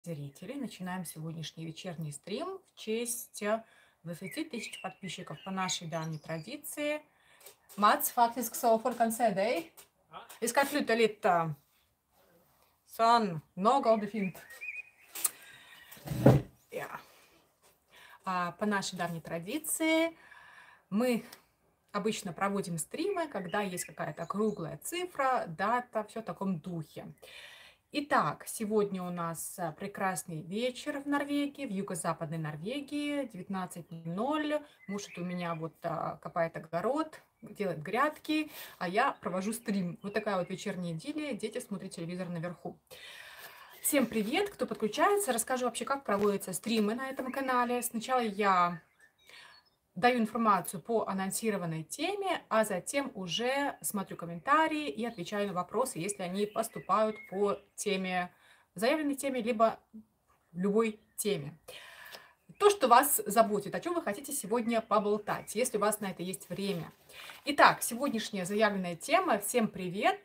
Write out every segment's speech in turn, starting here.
Зрители, начинаем сегодняшний вечерний стрим в честь 20 тысяч подписчиков по нашей давней традиции. Mats, faktiskt så folk kan se dig. Vi ska flytta lite. Sån, något fint. Ja. По нашей давней традиции мы обычно проводим стримы, когда есть какая-то круглая цифра, дата, все в таком духе. Итак, сегодня у нас прекрасный вечер в Норвегии, в юго-западной Норвегии, 19:00. Муж у меня вот копает огород, делает грядки, а я провожу стрим. Вот такая вот вечерняя идиллия, дети смотрят телевизор наверху. Всем привет, кто подключается. Расскажу вообще, как проводятся стримы на этом канале. Сначала я даю информацию по анонсированной теме, а затем уже смотрю комментарии и отвечаю на вопросы, если они поступают по теме, заявленной теме, либо любой теме. То, что вас заботит, о чем вы хотите сегодня поболтать, если у вас на это есть время. Итак, сегодняшняя заявленная тема. Всем привет!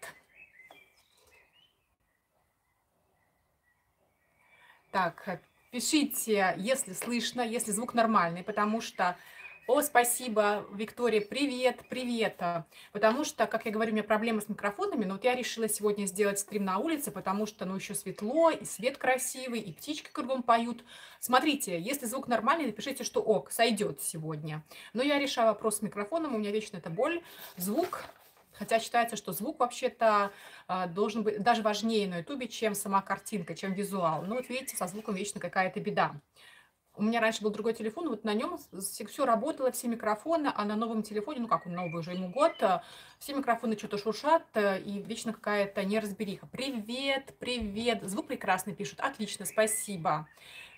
Так, пишите, если слышно, если звук нормальный, потому что... О, спасибо, Виктория, привет, привет. Потому что, как я говорю, у меня проблемы с микрофонами, но вот я решила сегодня сделать стрим на улице, потому что, ну, еще светло, и свет красивый, и птички кругом поют. Смотрите, если звук нормальный, напишите, что ок, сойдет сегодня. Но я решаю вопрос с микрофоном, у меня вечно это боль, звук. Хотя считается, что звук вообще-то должен быть даже важнее на ютубе, чем сама картинка, чем визуал. Но вот видите, со звуком вечно какая-то беда. У меня раньше был другой телефон, вот на нем все работало, все микрофоны, а на новом телефоне, ну как он новый уже, ему год, все микрофоны что-то шуршат, и вечно какая-то неразбериха. Привет, привет, звук прекрасный пишут, отлично, спасибо.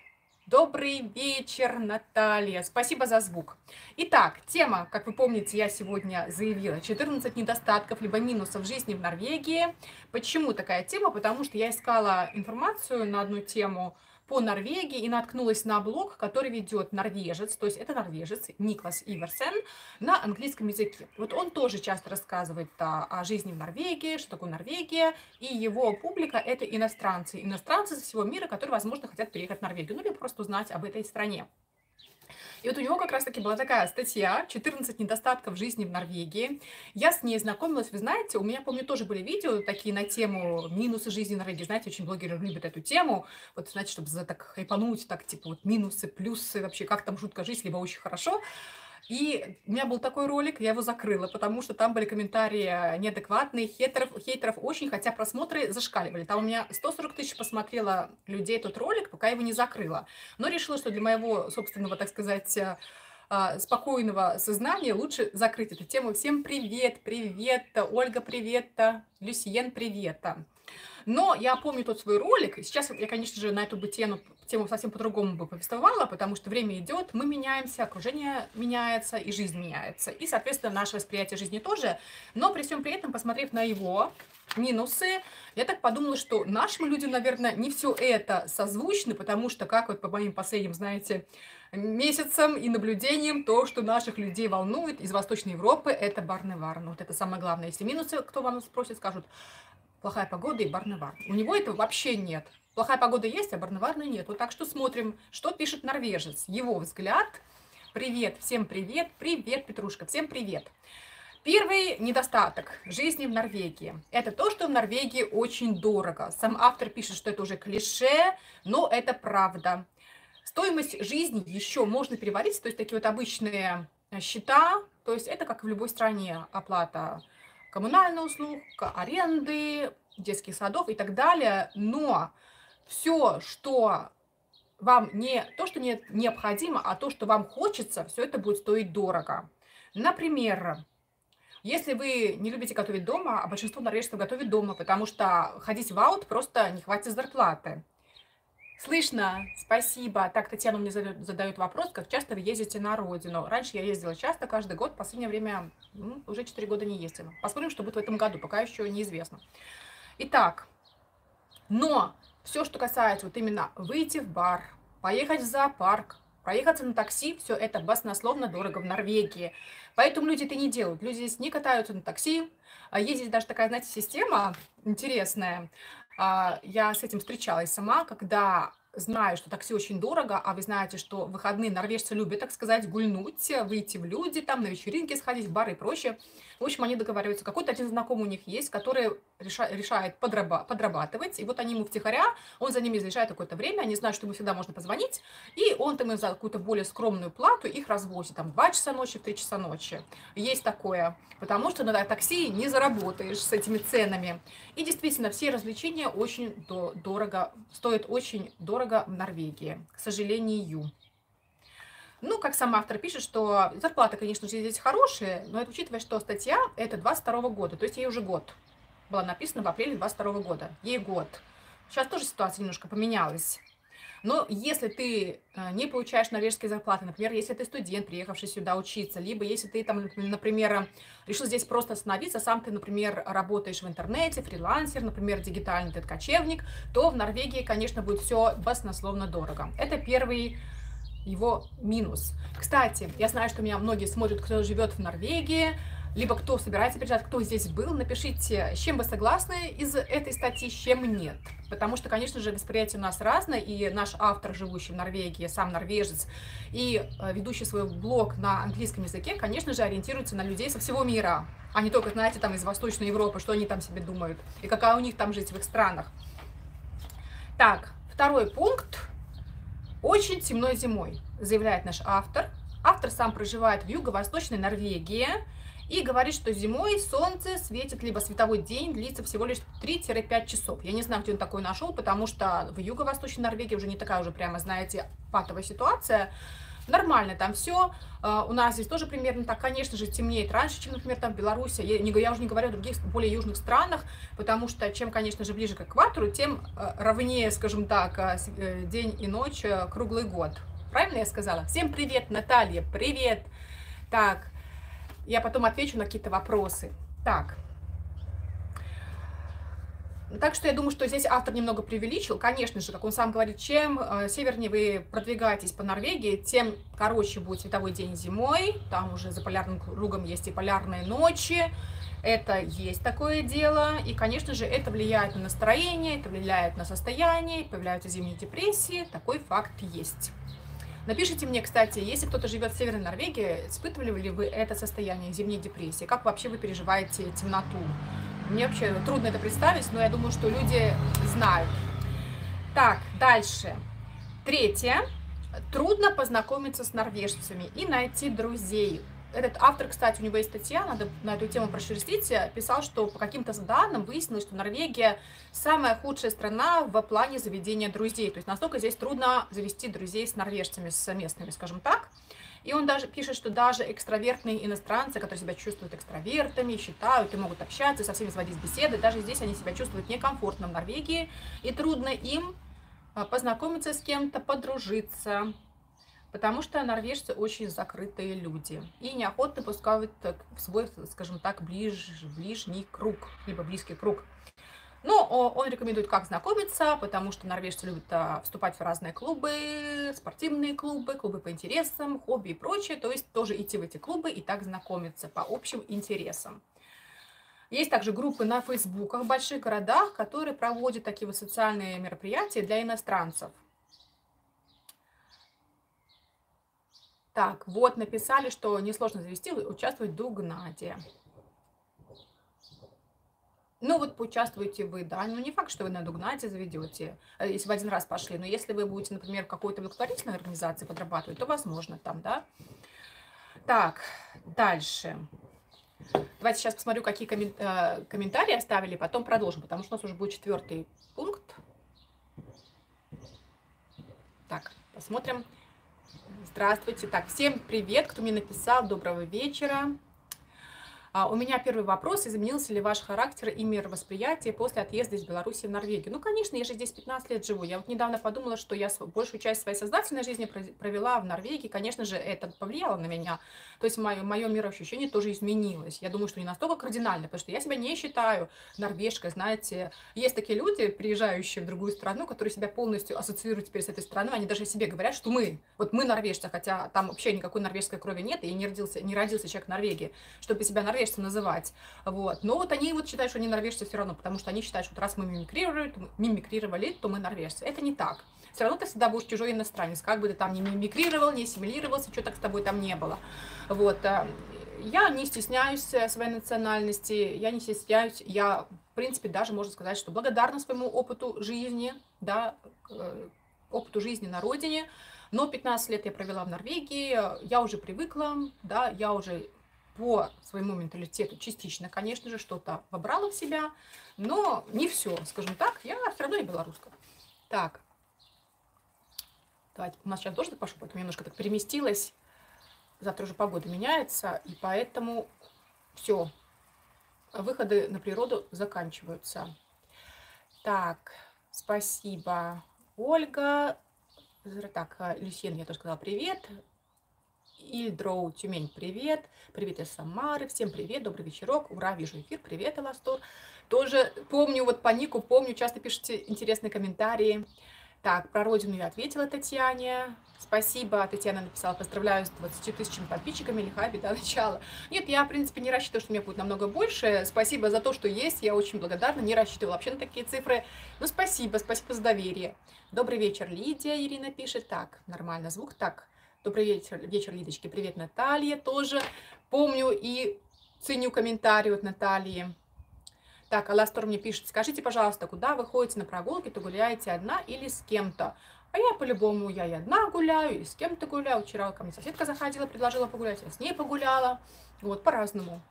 Добрый вечер, Наталья. Спасибо за звук. Итак, тема, как вы помните, я сегодня заявила, 14 недостатков либо минусов жизни в Норвегии. Почему такая тема? Потому что я искала информацию на одну тему по Норвегии и наткнулась на блог, который ведет норвежец, то есть это норвежец Никлас Иверсен на английском языке. Вот он тоже часто рассказывает о жизни в Норвегии, что такое Норвегия, и его публика это иностранцы со всего мира, которые, возможно, хотят переехать в Норвегию, ну или просто узнать об этой стране. И вот у него как раз-таки была такая статья «14 недостатков жизни в Норвегии». Я с ней знакомилась, вы знаете, у меня, помню, тоже были видео такие на тему минусы жизни в Норвегии. Знаете, очень блогеры любят эту тему. Вот, знаете, чтобы так хайпануть, так типа вот минусы, плюсы, вообще как там жутко жить, либо очень хорошо. И у меня был такой ролик, я его закрыла, потому что там были комментарии неадекватные, хейтеров очень, хотя просмотры зашкаливали. Там у меня 140 тысяч посмотрело людей тот ролик, пока я его не закрыла. Но решила, что для моего собственного, так сказать, спокойного сознания лучше закрыть эту тему. Всем привет, привет, Ольга, привет, Люсиен, привет. Но я помню тот свой ролик, и сейчас я, конечно же, на эту бы тему совсем по-другому бы повествовала, потому что время идет, мы меняемся, окружение меняется, и жизнь меняется. И, соответственно, наше восприятие жизни тоже. Но при всем при этом, посмотрев на его минусы, я так подумала, что нашим людям, наверное, не все это созвучно, потому что, как вот по моим последним, знаете, месяцам и наблюдениям, то, что наших людей волнует из Восточной Европы, это Барневар. Вот это самое главное. Если минусы, кто вам спросит, скажут: плохая погода и Барневар. У него этого вообще нет. Плохая погода есть, а Барневарной нет. Вот так что смотрим, что пишет норвежец. Его взгляд. Привет, всем привет. Привет, Петрушка, всем привет. Первый недостаток жизни в Норвегии – это то, что в Норвегии очень дорого. Сам автор пишет, что это уже клише, но это правда. Стоимость жизни еще можно переварить, то есть такие вот обычные счета, то есть это как в любой стране оплата коммунальных услуг, аренды, детских садов и так далее. Но все, что вам не то, что не необходимо, а то, что вам хочется, все это будет стоить дорого. Например, если вы не любите готовить дома, а большинство норвежцев готовит дома, потому что ходить в аут просто не хватит зарплаты. Слышно, спасибо. Так, Татьяна мне задает вопрос, как часто вы ездите на родину. Раньше я ездила часто, каждый год, в последнее время уже 4 года не ездила. Посмотрим, что будет в этом году, пока еще неизвестно. Итак, но все, что касается вот именно выйти в бар, поехать в зоопарк, проехаться на такси, все это баснословно дорого в Норвегии. Поэтому люди это не делают. Люди здесь не катаются на такси. Есть здесь даже такая, знаете, система интересная. Я с этим встречалась сама, когда знаю, что такси очень дорого, а вы знаете, что в выходные норвежцы любят, так сказать, гульнуть, выйти в люди, там на вечеринки сходить, в бары и прочее. В общем, они договариваются. Какой-то один знакомый у них есть, который решает подрабатывать. И вот они ему втихаря, он за ними заезжает какое-то время, они знают, что ему всегда можно позвонить, и он там им за какую-то более скромную плату их развозит. Там в 2 часа ночи, в 3 часа ночи. Есть такое. Потому что на такси не заработаешь с этими ценами. И действительно, все развлечения очень дорого, стоят очень дорого в Норвегии, к сожалению. Ну, как сам автор пишет, что зарплата, конечно же, здесь хорошая, но это учитывая, что статья это 22 года, то есть ей уже год. Была написана в апреле 22 года. Ей год. Сейчас тоже ситуация немножко поменялась. Но если ты не получаешь норвежские зарплаты, например, если ты студент, приехавший сюда учиться, либо если ты там, например, решил здесь просто остановиться, сам ты, например, работаешь в интернете, фрилансер, например, дигитальный ты кочевник, то в Норвегии, конечно, будет все баснословно дорого. Это первый его минус. Кстати, я знаю, что меня многие смотрят, кто живет в Норвегии, либо кто собирается приезжать, кто здесь был, напишите, с чем вы согласны из этой статьи, с чем нет. Потому что, конечно же, восприятие у нас разное, и наш автор, живущий в Норвегии, сам норвежец, и ведущий свой блог на английском языке, конечно же, ориентируется на людей со всего мира, а не только, знаете, там из Восточной Европы, что они там себе думают, и какая у них там жизнь в их странах. Так, второй пункт. Очень темно зимой, заявляет наш автор. Автор сам проживает в юго-восточной Норвегии и говорит, что зимой солнце светит, либо световой день длится всего лишь 3-5 часов. Я не знаю, где он такой нашел, потому что в юго-восточной Норвегии уже не такая уже прямо, знаете, патовая ситуация. Нормально там все. У нас здесь тоже примерно так, конечно же, темнеет раньше, чем, например, там в Беларуси. Я уже не говорю о других, более южных странах, потому что чем, конечно же, ближе к экватору, тем ровнее, скажем так, день и ночь круглый год. Правильно я сказала? Всем привет, Наталья, привет! Так, я потом отвечу на какие-то вопросы. Так что я думаю, что здесь автор немного преувеличил. Конечно же, как он сам говорит, чем севернее вы продвигаетесь по Норвегии, тем короче будет световой день зимой. Там уже за полярным кругом есть и полярные ночи. Это есть такое дело. И, конечно же, это влияет на настроение, это влияет на состояние, появляются зимние депрессии. Такой факт есть. Напишите мне, кстати, если кто-то живет в Северной Норвегии, испытывали ли вы это состояние зимней депрессии? Как вообще вы переживаете темноту? Мне вообще трудно это представить, но я думаю, что люди знают. Так, дальше. Третье. Трудно познакомиться с норвежцами и найти друзей. Этот автор, кстати, у него есть статья, надо на эту тему прошерстить, писал, что по каким-то данным выяснилось, что Норвегия самая худшая страна в плане заведения друзей. То есть настолько здесь трудно завести друзей с норвежцами, с местными, скажем так. И он даже пишет, что даже экстравертные иностранцы, которые себя чувствуют экстравертами, считают и могут общаться, со всеми сводить беседы, даже здесь они себя чувствуют некомфортно в Норвегии, и трудно им познакомиться с кем-то, подружиться, потому что норвежцы очень закрытые люди и неохотно пускают в свой, скажем так, ближний круг, либо близкий круг. Но он рекомендует, как знакомиться, потому что норвежцы любят вступать в разные клубы, спортивные клубы, клубы по интересам, хобби и прочее. То есть тоже идти в эти клубы и так знакомиться по общим интересам. Есть также группы на фейсбуках в больших городах, которые проводят такие вот социальные мероприятия для иностранцев. Так, вот написали, что несложно завести, участвовать в Дугнаде. Ну вот поучаствуете вы, да, ну не факт, что вы на Дугнате заведете, если в один раз пошли, но если вы будете, например, в какой-то благотворительной организации подрабатывать, то возможно там, да. Так, дальше. Давайте сейчас посмотрю, какие комментарии оставили, потом продолжим, потому что у нас уже будет 4-й пункт. Так, посмотрим. Здравствуйте. Так, всем привет, кто мне написал, доброго вечера. У меня первый вопрос. Изменился ли ваш характер и мировосприятие после отъезда из Беларуси в Норвегию? Ну, конечно, я же здесь 15 лет живу. Я вот недавно подумала, что я большую часть своей сознательной жизни провела в Норвегии. Конечно же, это повлияло на меня. То есть мое мироощущение тоже изменилось. Я думаю, что не настолько кардинально, потому что я себя не считаю норвежкой. Знаете, есть такие люди, приезжающие в другую страну, которые себя полностью ассоциируют теперь с этой страной. Они даже себе говорят, что мы норвежцы, хотя там вообще никакой норвежской крови нет, и не родился человек в Норвегии. Чтобы себя норвежцем норвежцем называть. Вот. Но вот они вот считают, что они норвежцы все равно, потому что они считают, что раз мы мимикрировали, то мы норвежцы. Это не так. Все равно ты всегда будешь чужой иностранец, как бы ты там ни мимикрировал, не ассимилировался, что так с тобой там не было. Вот. Я не стесняюсь своей национальности, я не стесняюсь, я, в принципе, даже можно сказать, что благодарна своему опыту жизни, да, опыту жизни на родине, но 15 лет я провела в Норвегии, я уже привыкла, да, я уже по своему менталитету частично, конечно же, что-то вобрала в себя, но не все, скажем так, я все равно не белоруска. Так, давайте, у нас сейчас дождь пошел, поэтому немножко так переместилась. Завтра уже погода меняется, и поэтому все, выходы на природу заканчиваются. Так, спасибо, Ольга. Так, Люсьен, я тоже сказала привет. Ильдроу, Тюмень, привет. Привет из Самары, всем привет, добрый вечерок. Ура, вижу эфир, привет, Эластор. Тоже помню, вот по нику помню, часто пишите интересные комментарии. Так, про родину я ответила Татьяне. Спасибо, Татьяна написала, поздравляю с 20 тысячами подписчиками, лихая беда начала. Нет, я, в принципе, не рассчитываю, что у меня будет намного больше. Спасибо за то, что есть, я очень благодарна, не рассчитывала вообще на такие цифры. Ну, спасибо, спасибо за доверие. Добрый вечер, Лидия, Ирина пишет. Так, нормально звук, так. Добрый вечер, Лидочки, привет, Наталья, тоже помню и ценю комментарий от Натальи. Так, Аластор мне пишет, скажите, пожалуйста, куда вы ходите на прогулки, то гуляете одна или с кем-то? А я по-любому, я и одна гуляю, и с кем-то гуляю. Вчера ко мне соседка заходила, предложила погулять, я с ней погуляла. Вот, по-разному.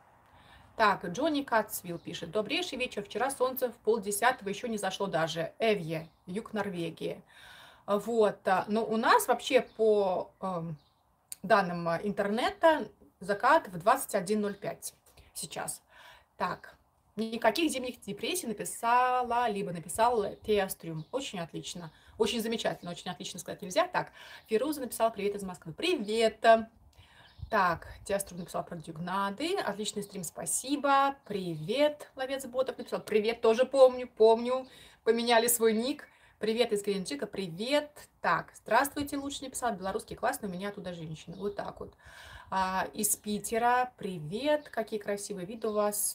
Так, Джонни Кацвилл пишет, добрейший вечер, вчера солнце в 9:30 еще не зашло даже. Эвье, юг Норвегии. Вот, но у нас вообще по данным интернета закат в 21:05 сейчас. Так. Никаких зимних депрессий написала, либо написал Теастрюм. Очень отлично. Очень замечательно, очень отлично сказать нельзя. Так, Фируза написала привет из Москвы. Привет. Так, Теастрюм написал про Дюгнады. Отличный стрим, спасибо. Привет, ловец ботов написал. Привет, тоже помню. Поменяли свой ник. Привет из Геленджика, привет. Так, здравствуйте, лучше написала. Белорусский классный, у меня оттуда женщина. Вот так вот. Из Питера, привет. Какие красивые виды у вас.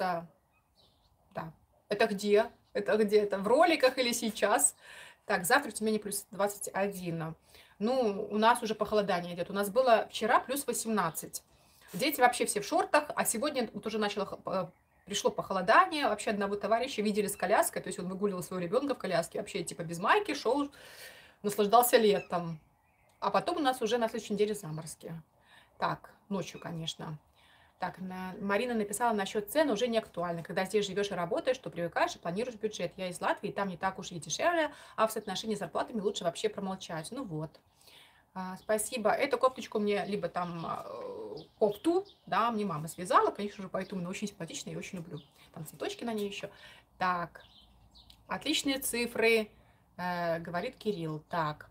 Да. Это где? Это где? Это в роликах или сейчас? Так, завтра в Тюмени плюс 21. Ну, у нас уже похолодание идет. У нас было вчера плюс 18. Дети вообще все в шортах, а сегодня вот уже пришло похолодание. Вообще одного товарища видели с коляской, то есть он выгуливал своего ребенка в коляске, вообще типа без майки, шел, наслаждался летом. А потом у нас уже на следующей неделе заморозки. Так, ночью, конечно. Так, Марина написала насчет цен, уже не актуально. Когда здесь живешь и работаешь, то привыкаешь и планируешь бюджет. Я из Латвии, там не так уж и дешевле, а в соотношении с зарплатами лучше вообще промолчать. Ну вот. Спасибо. Эту кофточку мне, либо там кофту, да, мне мама связала, конечно же, поэтому она очень симпатичная и очень люблю. Там цветочки на ней еще. Так, отличные цифры, говорит Кирилл. Так.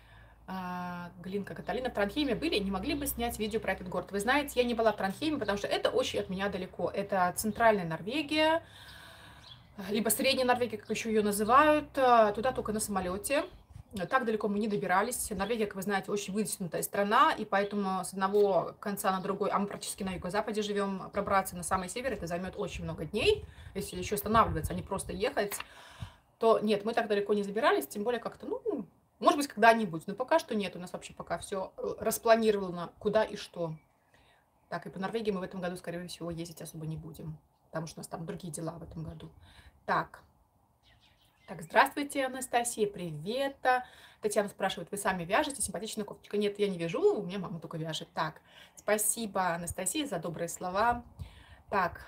Глинка Каталина, в Транхейме были, не могли бы снять видео про этот город? Вы знаете, я не была в Транхейме, потому что это очень от меня далеко. Это центральная Норвегия, либо средняя Норвегия, как еще ее называют. Туда только на самолете. Так далеко мы не добирались. Норвегия, как вы знаете, очень вытянутая страна, и поэтому с одного конца на другой, а мы практически на юго-западе живем, пробраться на самый север, это займет очень много дней. Если еще останавливаться, а не просто ехать, то нет, мы так далеко не забирались, тем более как-то, ну, может быть, когда-нибудь, но пока что нет. У нас вообще пока все распланировано, куда и что. Так, и по Норвегии мы в этом году, скорее всего, ездить особо не будем, потому что у нас там другие дела в этом году. Так, здравствуйте, Анастасия, привет. Татьяна спрашивает, вы сами вяжете? Симпатичная кофточка. Нет, я не вяжу, у меня мама только вяжет. Так, спасибо, Анастасия, за добрые слова. Так,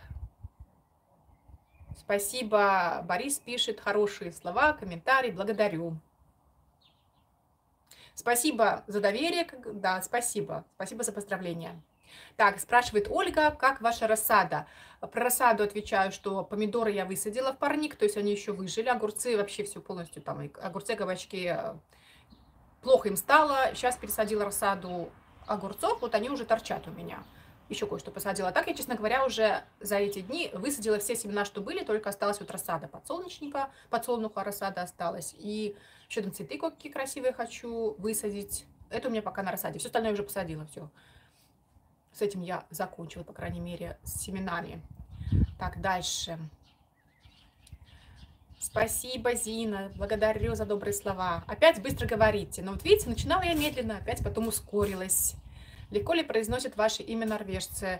спасибо, Борис пишет хорошие слова, комментарий, благодарю. Спасибо за доверие, да, спасибо за поздравления. Так, спрашивает Ольга, как ваша рассада? Про рассаду отвечаю, что помидоры я высадила в парник, то есть они еще выжили, огурцы вообще все полностью, там, огурцы, кабачки, плохо им стало. Сейчас пересадила рассаду огурцов, вот они уже торчат у меня. Еще кое-что посадила. Так я, честно говоря, уже за эти дни высадила все семена, что были, только осталась вот рассада подсолнечника, подсолнуха рассада осталась. И еще там цветы какие красивые хочу высадить. Это у меня пока на рассаде. Все остальное уже посадила, все. С этим я закончила, по крайней мере, с семенами. Так, дальше. Спасибо, Зина, благодарю за добрые слова. Опять быстро говорите. Но вот видите, начинала я медленно, опять потом ускорилась. Легко ли произносят ваше имя норвежцы?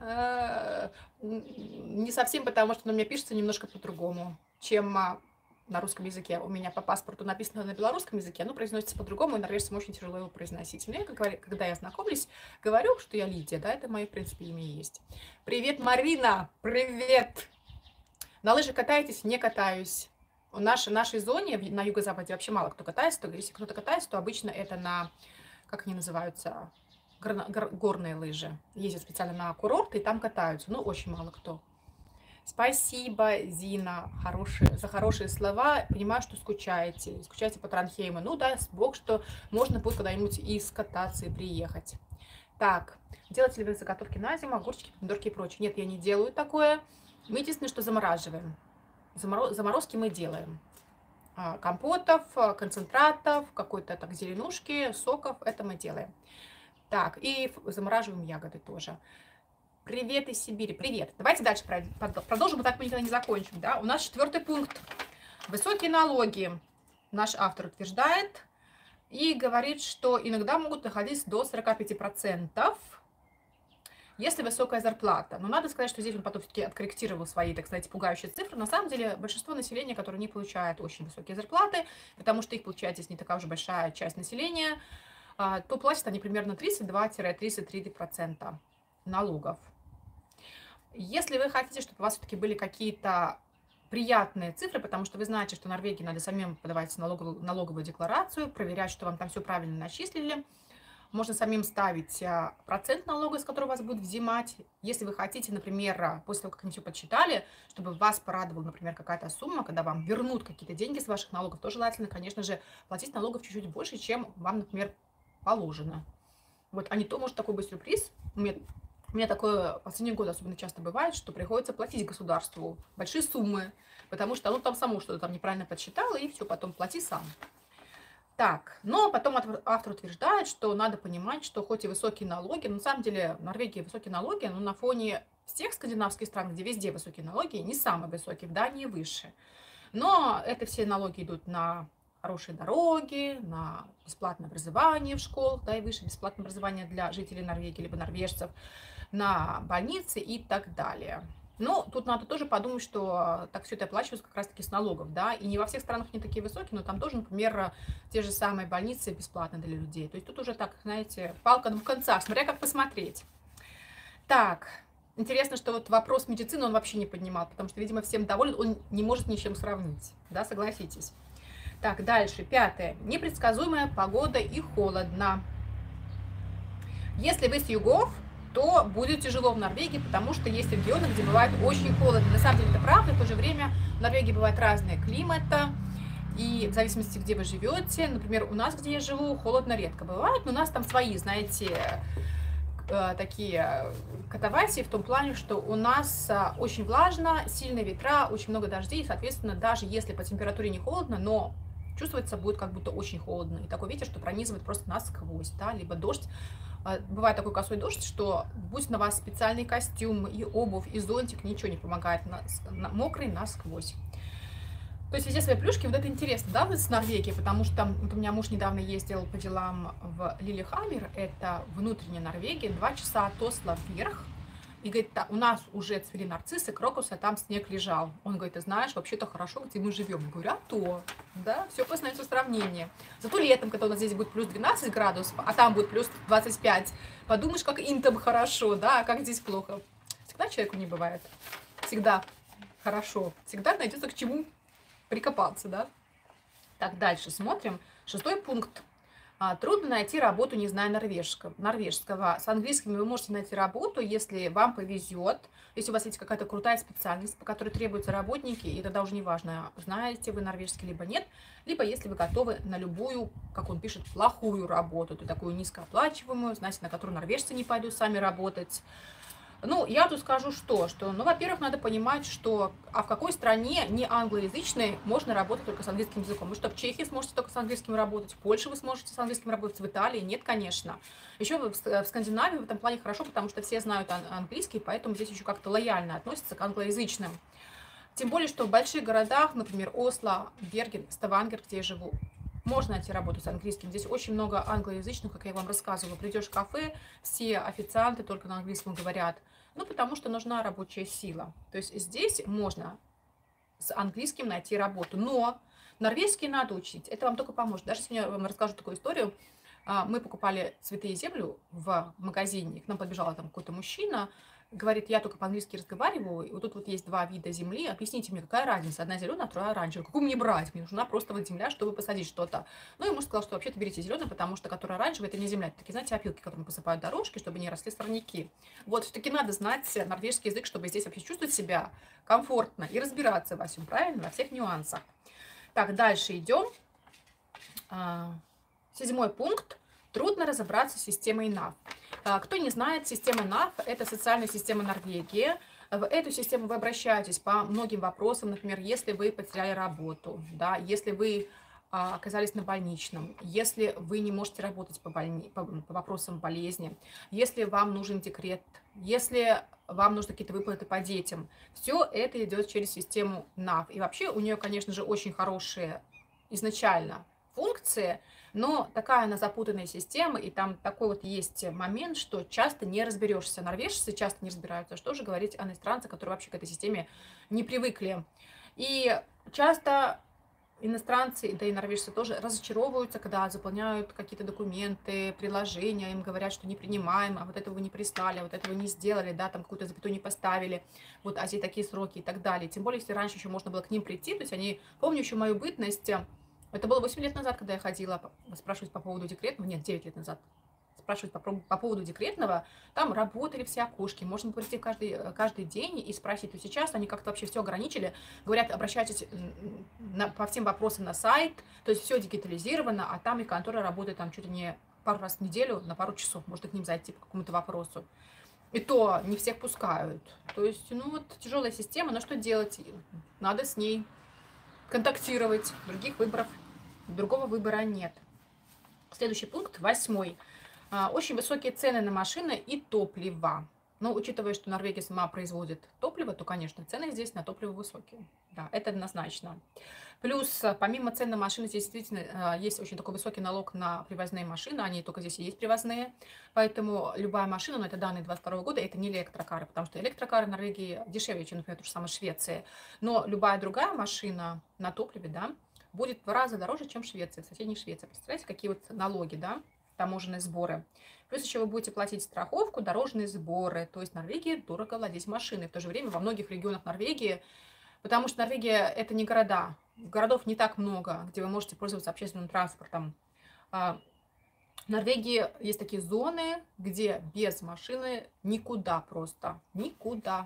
Не совсем, потому что оно у меня пишется немножко по-другому, чем на русском языке. У меня по паспорту написано на белорусском языке, оно произносится по-другому, и норвежцам очень тяжело его произносить. Но я, когда я знакомлюсь, говорю, что я Лидия, да, это мое, в принципе, имя и есть. Привет, Марина! Привет! На лыжах катаетесь? Не катаюсь. В нашей зоне, на юго-западе, вообще мало кто катается. Если кто-то катается, то обычно это на, как они называются, горные лыжи. Ездят специально на курорты и там катаются. Но очень мало кто. Спасибо, Зина, за хорошие слова. Понимаю, что скучаете. Скучаете по Транхейму. Ну, даст Бог, что можно будет когда-нибудь и скататься, и приехать. Так, делаете ли вы заготовки на зиму, огурчики, помидорки и прочее? Нет, я не делаю такое. Мы единственное, что замораживаем. Заморозки мы делаем. Компотов, концентратов, какой-то так зеленушки, соков. Это мы делаем. Так, и замораживаем ягоды тоже. Привет из Сибири. Привет. Давайте дальше продолжим, так мы никогда не закончим. Да? У нас 4-й пункт. Высокие налоги. Наш автор утверждает и говорит, что иногда могут доходить до 45%, если высокая зарплата. Но надо сказать, что здесь он потом все-таки откорректировал свои, так сказать, пугающие цифры. На самом деле большинство населения, которое не получает очень высокие зарплаты, потому что их получает здесь не такая уж большая часть населения, то платят они примерно 32-33% налогов. Если вы хотите, чтобы у вас все-таки были какие-то приятные цифры, потому что вы знаете, что в Норвегии надо самим подавать налоговую декларацию, проверять, что вам там все правильно начислили. Можно самим ставить процент налога, с которого вас будут взимать. Если вы хотите, например, после того, как они все подсчитали, чтобы вас порадовала, например, какая-то сумма, когда вам вернут какие-то деньги с ваших налогов, то желательно, конечно же, платить налогов чуть-чуть больше, чем вам, например, положено. Вот, а не то, может, такой быть сюрприз. У меня такое в последние годы особенно часто бывает, что приходится платить государству большие суммы, потому что оно там само что-то там неправильно подсчитало, и все, потом плати сам. Так, но потом автор утверждает, что надо понимать, что хоть и высокие налоги, на самом деле в Норвегии высокие налоги, но на фоне всех скандинавских стран, где везде высокие налоги, не самые высокие, в Дании выше. Но это все налоги идут на хорошие дороги, на бесплатное образование в школах, да, и выше бесплатное образование для жителей Норвегии, либо норвежцев, на больницы и так далее. Но тут надо тоже подумать, что так все это оплачивается как раз-таки с налогов, да, и не во всех странах не такие высокие, но там тоже, например, те же самые больницы бесплатно для людей. То есть тут уже так, знаете, палка на двух концах, смотря как посмотреть. Так, интересно, что вот вопрос медицины он вообще не поднимал, потому что, видимо, всем доволен, он не может ни с чем сравнить, да, согласитесь. Так, дальше, 5-е. Непредсказуемая погода и холодно. Если вы с югов, то будет тяжело в Норвегии, потому что есть регионы, где бывает очень холодно. На самом деле это правда, в то же время в Норвегии бывают разные климаты, и в зависимости, где вы живете, например, у нас, где я живу, холодно редко бывает, но у нас там свои, знаете, такие катавасии в том плане, что у нас очень влажно, сильные ветра, очень много дождей, и, соответственно, даже если по температуре не холодно, но чувствуется будет как будто очень холодно, и такой ветер, что пронизывает просто насквозь, да, либо дождь. Бывает такой косой дождь, что будь на вас специальный костюм, и обувь, и зонтик, ничего не помогает, мокрый насквозь. То есть везде свои плюшки, вот это интересно, да, с Норвегии, потому что вот у меня муж недавно ездил по делам в Лилихаммер, это внутренняя Норвегия, 2 часа от Осло вверх, и говорит, да, у нас уже цвели нарциссы, крокусы, а там снег лежал. Он говорит, ты знаешь, вообще-то хорошо, где мы живем. Я говорю, а то, да, все познается в сравнении. Зато летом, когда у нас здесь будет плюс 12 градусов, а там будет плюс 25, подумаешь, как им там хорошо, да, а как здесь плохо. Всегда человеку не бывает. Всегда хорошо. Всегда найдется к чему прикопаться, да. Так, дальше смотрим. 6-й пункт. Трудно найти работу, не зная норвежского. С английским вы можете найти работу, если вам повезет, если у вас есть какая-то крутая специальность, по которой требуются работники, и тогда уже не важно, знаете вы норвежский либо нет, либо если вы готовы на любую, как он пишет, плохую работу, то такую низкооплачиваемую, знаете, на которую норвежцы не пойдут сами работать. Ну, я тут скажу, что, ну, во-первых, надо понимать, что, в какой стране не англоязычной можно работать только с английским языком. Вы что, в Чехии сможете только с английским работать, в Польше вы сможете с английским работать, в Италии? Нет, конечно. Еще в Скандинавии в этом плане хорошо, потому что все знают английский, поэтому здесь еще как-то лояльно относятся к англоязычным. Тем более, что в больших городах, например, Осло, Берген, Ставангер, где я живу, можно найти работу с английским. Здесь очень много англоязычных, как я вам рассказывала. Придешь в кафе, все официанты только на английском говорят. Ну, потому что нужна рабочая сила. То есть здесь можно с английским найти работу. Но норвежский надо учить. Это вам только поможет. Даже если я вам расскажу такую историю. Мы покупали цветы и землю в магазине. К нам подбежал там какой-то мужчина. Говорит, я только по-английски разговариваю, и вот тут вот есть два вида земли, объясните мне, какая разница, одна зеленая, вторая оранжевая, какую мне брать, мне нужна просто вот земля, чтобы посадить что-то. Ну, и муж сказал, что вообще-то берите зеленую, потому что которая оранжевая, это не земля, это такие, знаете, опилки, которыми посыпают дорожки, чтобы не росли сорняки. Вот, все-таки надо знать норвежский язык, чтобы здесь вообще чувствовать себя комфортно и разбираться во всем, правильно, во всех нюансах. Так, дальше идем. 7-й пункт. Трудно разобраться с системой NAV. Кто не знает, система NAV – это социальная система Норвегии. В эту систему вы обращаетесь по многим вопросам, например, если вы потеряли работу, да, если вы оказались на больничном, если вы не можете работать по вопросам болезни, если вам нужен декрет, если вам нужны какие-то выплаты по детям. Все это идет через систему NAV. И вообще у нее, конечно же, очень хорошие изначально функции, но такая она запутанная система, и там такой вот есть момент, что часто не разберешься. Норвежцы часто не разбираются, что же говорить о иностранцах, которые вообще к этой системе не привыкли. И часто иностранцы, да и норвежцы тоже разочаровываются, когда заполняют какие-то документы, приложения, им говорят, что не принимаем, а вот этого не прислали, а вот этого не сделали, да, там какую-то запятую не поставили, вот, а здесь такие сроки и так далее. Тем более, если раньше еще можно было к ним прийти, то есть они, помню еще мою бытность, это было 8 лет назад, когда я ходила спрашивать по поводу декретного, нет, 9 лет назад, спрашивать по поводу декретного, там работали все окошки, можно прийти каждый день и спросить. То сейчас они как-то вообще все ограничили, говорят, обращайтесь по всем вопросам на сайт, то есть все дигитализировано, а там и контора работает там чуть ли не пару раз в неделю, на пару часов, можно к ним зайти по какому-то вопросу. И то не всех пускают. То есть, ну вот тяжелая система, но что делать? Надо с ней контактировать, другого выбора нет. Следующий пункт, 8-й. Очень высокие цены на машины и топливо. Но учитывая, что Норвегия сама производит топливо, то, конечно, цены здесь на топливо высокие. Да, это однозначно. Плюс, помимо цен на машины, здесь действительно есть очень такой высокий налог на привозные машины. Они только здесь и есть привозные. Поэтому любая машина, но это данные 2022 года, это не электрокары, потому что электрокары в Норвегии дешевле, чем, например, то же самое в Швеции. Но любая другая машина на топливе, да, будет в 2 раза дороже, чем в Швеции, в соседней Швеции. Представляете, какие вот налоги, да, таможенные сборы. Плюс еще вы будете платить страховку, дорожные сборы. То есть Норвегии дорого владеть машиной. В то же время во многих регионах Норвегии, потому что Норвегия – это не города. Городов не так много, где вы можете пользоваться общественным транспортом. В Норвегии есть такие зоны, где без машины никуда просто. Никуда.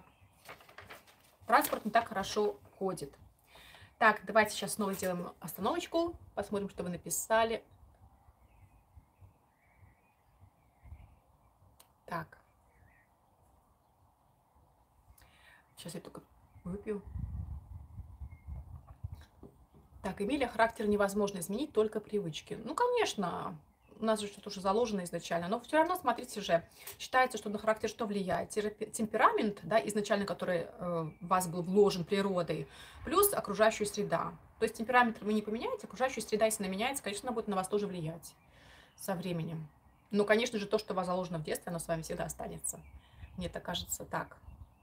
Транспорт не так хорошо ходит. Так, давайте сейчас снова сделаем остановочку. Посмотрим, что вы написали. Так. Сейчас я только выпью. Так, Эмилия, характер невозможно изменить, только привычки. Ну, конечно, у нас же что-то уже заложено изначально, но все равно, смотрите же, считается, что на характер что влияет? Темперамент, да, изначально, который в вас был вложен природой, плюс окружающая среда. То есть темперамент вы не поменяете, окружающая среда, если она меняется, конечно, она будет на вас тоже влиять со временем. Но, конечно же, то, что у вас заложено в детстве, оно с вами всегда останется. Мне так кажется так.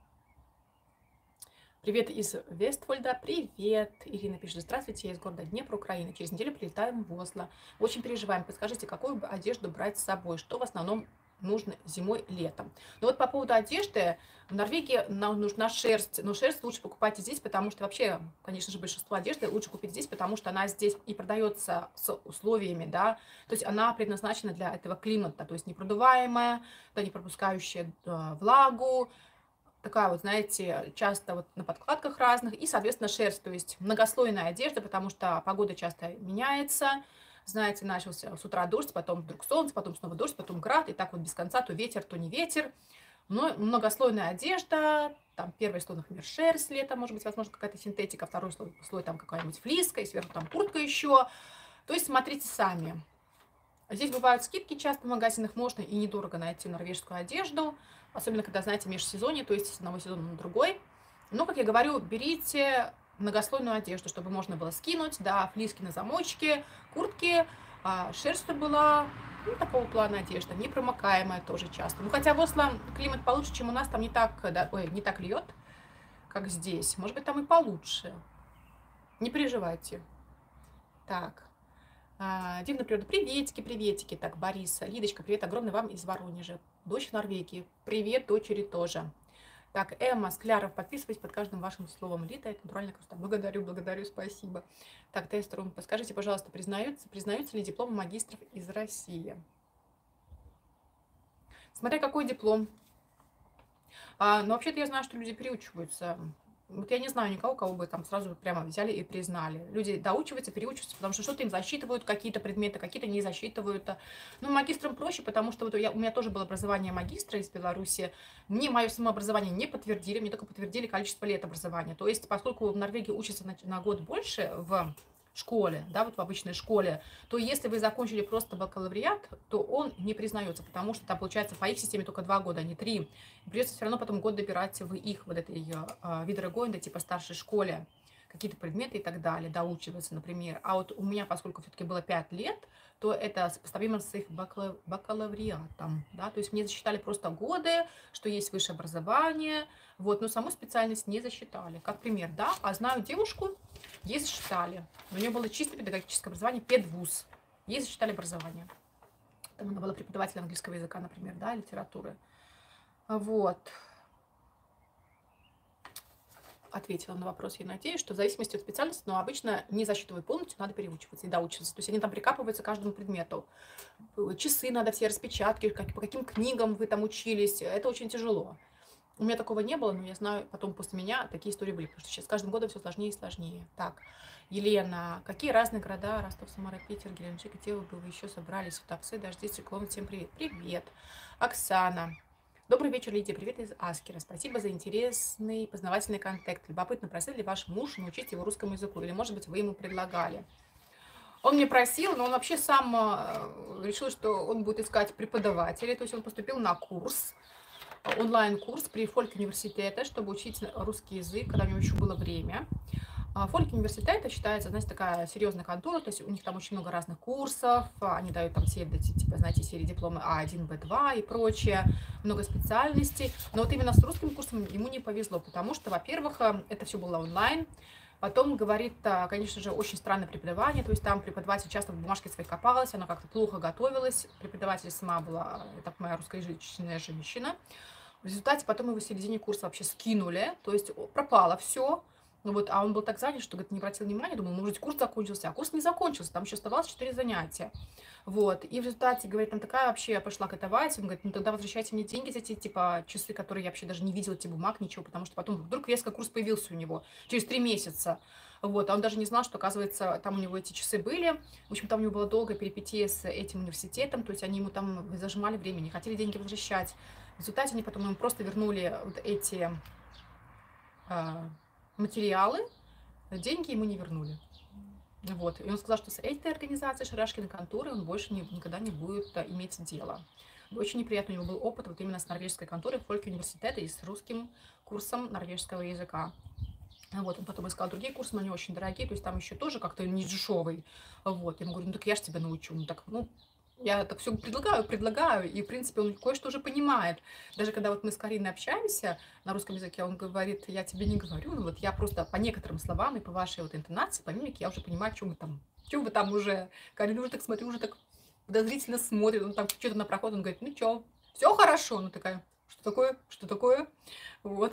Привет из Вестфольда. Привет. Ирина пишет. Здравствуйте, я из города Днепр, Украина. Через неделю прилетаем в Осло. Очень переживаем. Подскажите, какую одежду брать с собой? Что в основном нужно зимой, летом? Ну вот по поводу одежды, в Норвегии нам нужна шерсть. Но шерсть лучше покупать здесь, потому что вообще, конечно же, большинство одежды лучше купить здесь, потому что она здесь и продается с условиями, да. То есть она предназначена для этого климата, то есть непродуваемая, да, не пропускающая влагу. Такая вот, знаете, часто вот на подкладках разных. И, соответственно, шерсть, то есть многослойная одежда, потому что погода часто меняется. Знаете, начался с утра дождь, потом вдруг солнце, потом снова дождь, потом град. И так вот без конца, то ветер, то не ветер. Многослойная одежда, там первый слой, например, шерсть летом, может быть, возможно, какая-то синтетика, второй слой там какая-нибудь флиска, и сверху там куртка еще. То есть смотрите сами. Здесь бывают скидки часто в магазинах, можно и недорого найти норвежскую одежду, особенно когда, знаете, межсезонье, то есть с одного сезона на другой. Но, как я говорю, берите многослойную одежду, чтобы можно было скинуть, да, флиски на замочке, куртки, шерсть была, ну, такого плана одежда, непромокаемая тоже часто. Ну, хотя в Осло климат получше, чем у нас, там не так, да, не так льет, как здесь. Может быть, там и получше. Не переживайте. Так. Дивная природа. Приветики, приветики. Так, Бориса. Лидочка, привет огромный вам из Воронежа. Дочь в Норвегии. Привет, дочери тоже. Так, Эмма, Скляров, подписывайтесь под каждым вашим словом. Лида, это натурально красота. Благодарю, спасибо. Так, Тестерум, подскажите, пожалуйста, признаются ли дипломы магистров из России? Смотря какой диплом. Но вообще-то я знаю, что люди переучиваются. Вот я не знаю никого, кого бы там сразу прямо взяли и признали. Люди доучиваются, переучиваются, потому что что-то им засчитывают, какие-то предметы, какие-то не засчитывают. Ну, магистрам проще, потому что вот у меня тоже было образование магистра из Беларуси. Мне мое самообразование не подтвердили, мне только подтвердили количество лет образования. То есть, поскольку в Норвегии учатся на год больше в школе, да, вот в обычной школе, то если вы закончили просто бакалавриат, то он не признается, потому что там получается по их системе только 2 года, а не 3. Придется все равно потом год добирать в их вот этой видерогойнде, типа старшей школе, какие-то предметы и так далее, доучиваться, например. А вот у меня, поскольку все-таки было 5 лет, то это сопоставимо с их бакалавриатом, да, то есть мне засчитали просто годы, что есть высшее образование, вот, но саму специальность не засчитали, как пример, да, а знаю девушку, ей засчитали, у нее было чисто педагогическое образование, педвуз, ей засчитали образование, там она была преподавателем английского языка, например, да, литературы, вот. Ответила на вопрос, я надеюсь, что в зависимости от специальности, но обычно не засчитывают полностью, надо переучиваться и доучиваться. То есть они там прикапываются к каждому предмету. Часы надо, все распечатки, по каким книгам вы там учились. Это очень тяжело. У меня такого не было, но я знаю, потом после меня такие истории были, потому что сейчас с каждым годом все сложнее и сложнее. Так, Елена, какие разные города, Ростов, Самара, Питер, Геленджик, где вы еще собрались? В Туапсе, дожди, циклон, всем привет. Привет. Оксана. Добрый вечер, Лидия. Привет из Аскера. Спасибо за интересный познавательный контакт. Любопытно, просил ли ваш муж научить его русскому языку? Или, может быть, вы ему предлагали? Он мне просил, но он вообще сам решил, что он будет искать преподавателей. То есть он поступил на курс, онлайн-курс при Фольк-университете, чтобы учить русский язык, когда у него еще было время. Фольк-университет считается, знаете, такая серьезная контора, то есть у них там очень много разных курсов, они дают там все, типа, знаете, серии дипломы А1, Б2 и прочее, много специальностей, но вот именно с русским курсом ему не повезло, потому что, во-первых, это все было онлайн, потом, говорит, конечно же, очень странное преподавание, то есть там преподаватель часто в бумажке своей копалась, она как-то плохо готовилась, преподаватель сама была, так моя русскоязычная женщина, в результате потом его в середине курса вообще скинули, то есть пропало все. Вот, а он был так занят, что, говорит, не обратил внимания, думал, может, курс закончился, а курс не закончился, там еще оставалось 4 занятия. Вот, и в результате, говорит, там такая вообще пошла катавать, он говорит, ну тогда возвращайте мне деньги за эти, типа, часы, которые я вообще даже не видела, эти бумаг, ничего, потому что потом вдруг резко курс появился у него через 3 месяца. Вот, а он даже не знал, что, оказывается, там у него эти часы были. В общем, там у него была долгая перипетия с этим университетом, то есть они ему там зажимали время, не хотели деньги возвращать. В результате они потом ему просто вернули вот эти материалы, деньги ему не вернули. Вот. И он сказал, что с этой организацией Шарашкиной конторы он больше никогда не будет иметь дело. Очень неприятный у него был опыт вот именно с норвежской конторой Фольк-университета и с русским курсом норвежского языка. Вот, он потом искал другие курсы, но они очень дорогие, то есть там еще тоже как-то не дешевый. Вот, я ему говорю, ну так я же тебя научу. Ну так, ну, я так все предлагаю, и, в принципе, он кое-что уже понимает. Даже когда вот мы с Кариной общаемся на русском языке, он говорит, я тебе не говорю, ну вот я просто по некоторым словам и по вашей вот интонации, по мимике, я уже понимаю, что вы там уже. Карина уже так, смотрю, уже так подозрительно смотрит, он там что-то на проход, он говорит, ну что, все хорошо, ну такая, что такое, вот.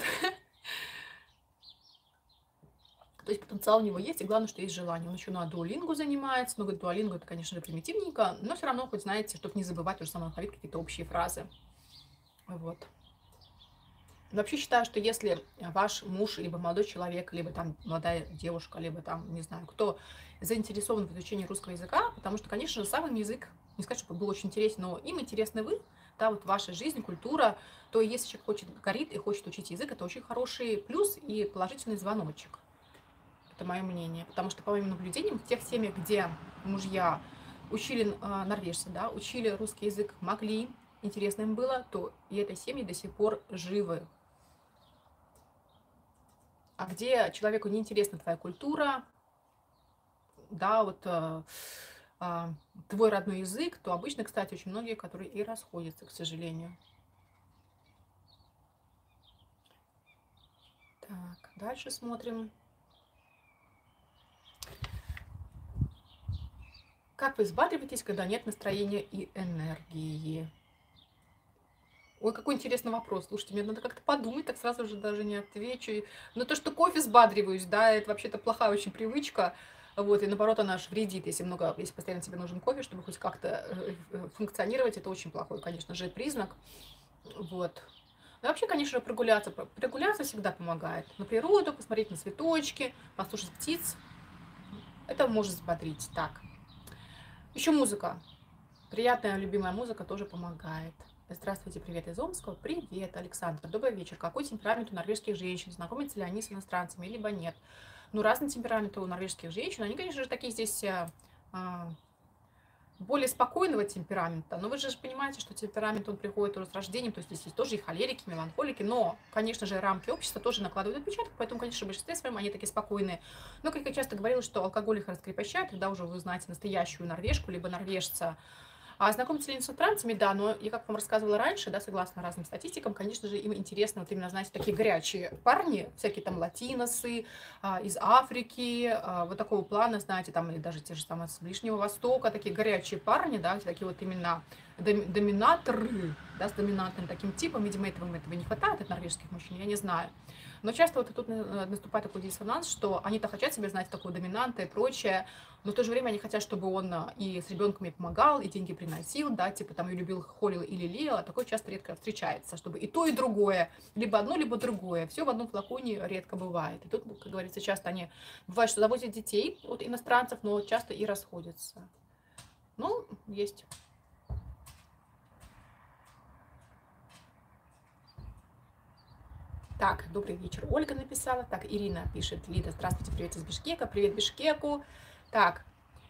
То есть потенциал у него есть, и главное, что есть желание. Он еще на дуолингу занимается. Ну, говорит, дуолингу это, конечно же, примитивненько, но все равно, хоть знаете, чтобы не забывать тот же самый алфавит, какие-то общие фразы. Вот. Вообще считаю, что если ваш муж, либо молодой человек, либо там молодая девушка, либо там, не знаю, кто заинтересован в изучении русского языка, потому что, конечно же, сам им язык, не сказать, что был очень интересен, но им интересны вы, да, вот ваша жизнь, культура, то если человек хочет, горит и хочет учить язык, это очень хороший плюс и положительный звоночек. Это мое мнение. Потому что, по моим наблюдениям, в тех семьях, где мужья учили норвежцы, да, учили русский язык, могли, интересно им было, то и этой семьи до сих пор живы. А где человеку неинтересна твоя культура, да, вот твой родной язык, то обычно, кстати, очень многие, которые и расходятся, к сожалению. Так, дальше смотрим. Как вы взбадриваетесь, когда нет настроения и энергии? Ой, какой интересный вопрос. Слушайте, мне надо как-то подумать, так сразу же даже не отвечу. Но то, что кофе взбадриваюсь, да, это вообще-то плохая очень привычка. Вот, и наоборот, она аж вредит, если постоянно тебе нужен кофе, чтобы хоть как-то функционировать, это очень плохой, конечно же, признак. Вот. Ну, вообще, конечно же, прогуляться всегда помогает. На природу, посмотреть на цветочки, послушать птиц. Это может взбодрить. Так, еще музыка. Приятная, любимая музыка тоже помогает. Здравствуйте, привет из Омска. Привет, Александр. Добрый вечер. Какой темперамент у норвежских женщин? Знакомятся ли они с иностранцами, либо нет? Ну, разный темперамент у норвежских женщин. Они, конечно же, такие здесь более спокойного темперамента. Но вы же понимаете, что темперамент, он приходит уже с рождением. То есть здесь есть тоже и холерики, меланхолики. Но, конечно же, рамки общества тоже накладывают отпечаток. Поэтому, конечно, в большинстве своем они такие спокойные. Но, как я часто говорила, что алкоголь их раскрепощает. Когда уже вы знаете настоящую норвежку, либо норвежца. А знакомиться ли с иностранцами, да, но я, как вам рассказывала раньше, да, согласно разным статистикам, конечно же, им интересно вот именно, знаете, такие горячие парни, всякие там латиносы, из Африки, вот такого плана, знаете, там, или даже те же самые с Ближнего Востока, такие горячие парни, да, такие вот именно доминаторы, да, с доминантным таким типом, видимо, этого не хватает от норвежских мужчин, я не знаю. Но часто вот тут наступает такой диссонанс, что они-то хотят себе, знаете, такого доминанта и прочее, но в то же время они хотят, чтобы он и с ребенком ей помогал, и деньги приносил, да, типа там ее любил, холил или лелеял, а такое часто редко встречается, чтобы и то, и другое, либо одно, либо другое, все в одном флаконе редко бывает. И тут, как говорится, часто они, бывает, что завозят детей от иностранцев, но часто и расходятся. Ну, есть. Так, добрый вечер, Ольга написала. Так, Ирина пишет, Лида, здравствуйте, привет из Бишкека, привет Бишкеку. Так,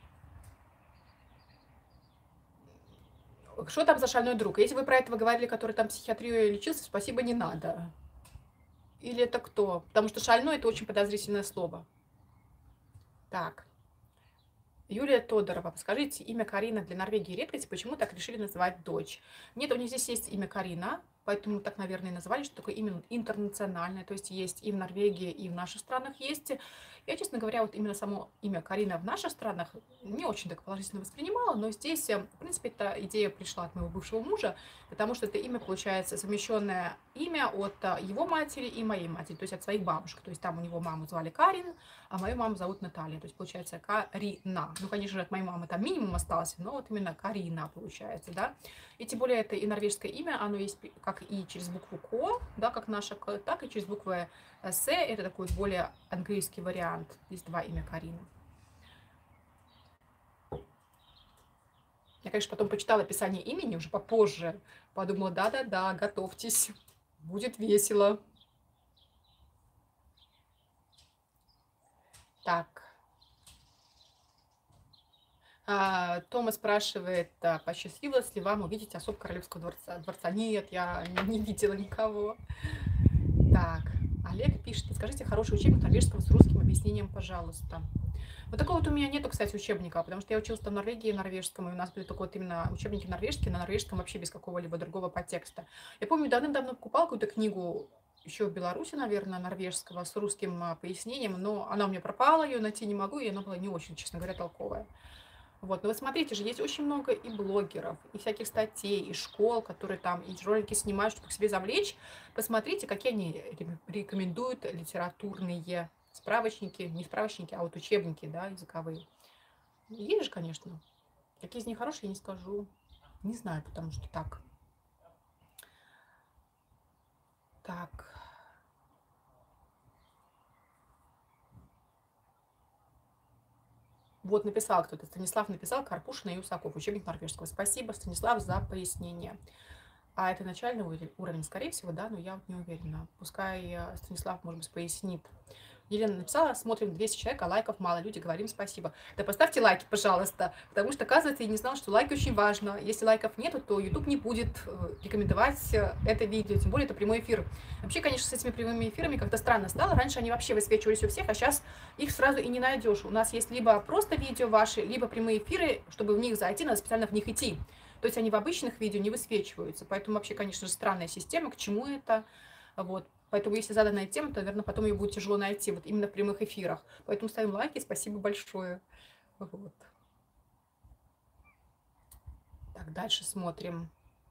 что там за шальной друг? Если вы про этого говорили, который там психиатрию лечился, спасибо, не надо. Или это кто? Потому что шальной — это очень подозрительное слово. Так. Юлия Тодорова, подскажите, имя Карина для Норвегии редкость, почему так решили называть дочь? Нет, у них здесь есть имя Карина, поэтому так, наверное, и назвали, что такое имя интернациональное, то есть есть и в Норвегии, и в наших странах есть. Я, честно говоря, вот именно само имя Карина в наших странах не очень так положительно воспринимала, но здесь, в принципе, эта идея пришла от моего бывшего мужа, потому что это имя, получается, совмещенное имя от его матери и моей матери, то есть от своих бабушек. То есть там у него маму звали Карин, а мою маму зовут Наталья, то есть получается Карина. Ну, конечно же, от моей мамы там минимум остался, но вот именно Карина получается, да. И тем более это и норвежское имя, оно есть как и через букву Ко, да, как наша К, так и через буквы С, это такой более английский вариант. Есть два имя Карина. Я, конечно, потом почитала описание имени уже попозже, подумала, да-да-да, готовьтесь, будет весело. Так. Тома спрашивает, посчастливилось ли вам увидеть особ Королевского дворца? Нет, я не видела никого. Так, Олег пишет, скажите, хороший учебник норвежского с русским объяснением, пожалуйста. Вот такого вот у меня нету, кстати, учебника, потому что я училась в Норвегии норвежскому, и у нас были только вот именно учебники норвежские, на норвежском вообще без какого-либо другого подтекста. Я помню, давным-давно покупала какую-то книгу, еще в Беларуси, наверное, норвежского, с русским пояснением, но она у меня пропала, ее найти не могу, и она была не очень, честно говоря, толковая. Вот, но вы смотрите же, есть очень много и блогеров, и всяких статей, и школ, которые там и ролики снимают, чтобы к себе завлечь. Посмотрите, какие они рекомендуют литературные справочники, не справочники, а вот учебники, да, языковые. Есть же, конечно. Какие из них хорошие, я не скажу. Не знаю, потому что так. Так. Вот написал кто-то, Станислав написал, Карпушина и Усаков, учебник норвежского. Спасибо, Станислав, за пояснение. А это начальный уровень, скорее всего, да, но я вот не уверена. Пускай Станислав, может быть, пояснит. Елена написала, смотрим 200 человек, а лайков мало. Люди, говорим спасибо. Да поставьте лайки, пожалуйста, потому что, оказывается, я не знала, что лайки очень важно. Если лайков нету, то YouTube не будет рекомендовать это видео, тем более это прямой эфир. Вообще, конечно, с этими прямыми эфирами как-то странно стало. Раньше они вообще высвечивались у всех, а сейчас их сразу и не найдешь. У нас есть либо просто видео ваши, либо прямые эфиры. Чтобы в них зайти, надо специально в них идти. То есть они в обычных видео не высвечиваются. Поэтому вообще, конечно же, странная система. К чему это? Вот. Поэтому, если заданная тема, то, наверное, потом ее будет тяжело найти, вот именно в прямых эфирах. Поэтому ставим лайки, спасибо большое. Вот. Так, дальше смотрим.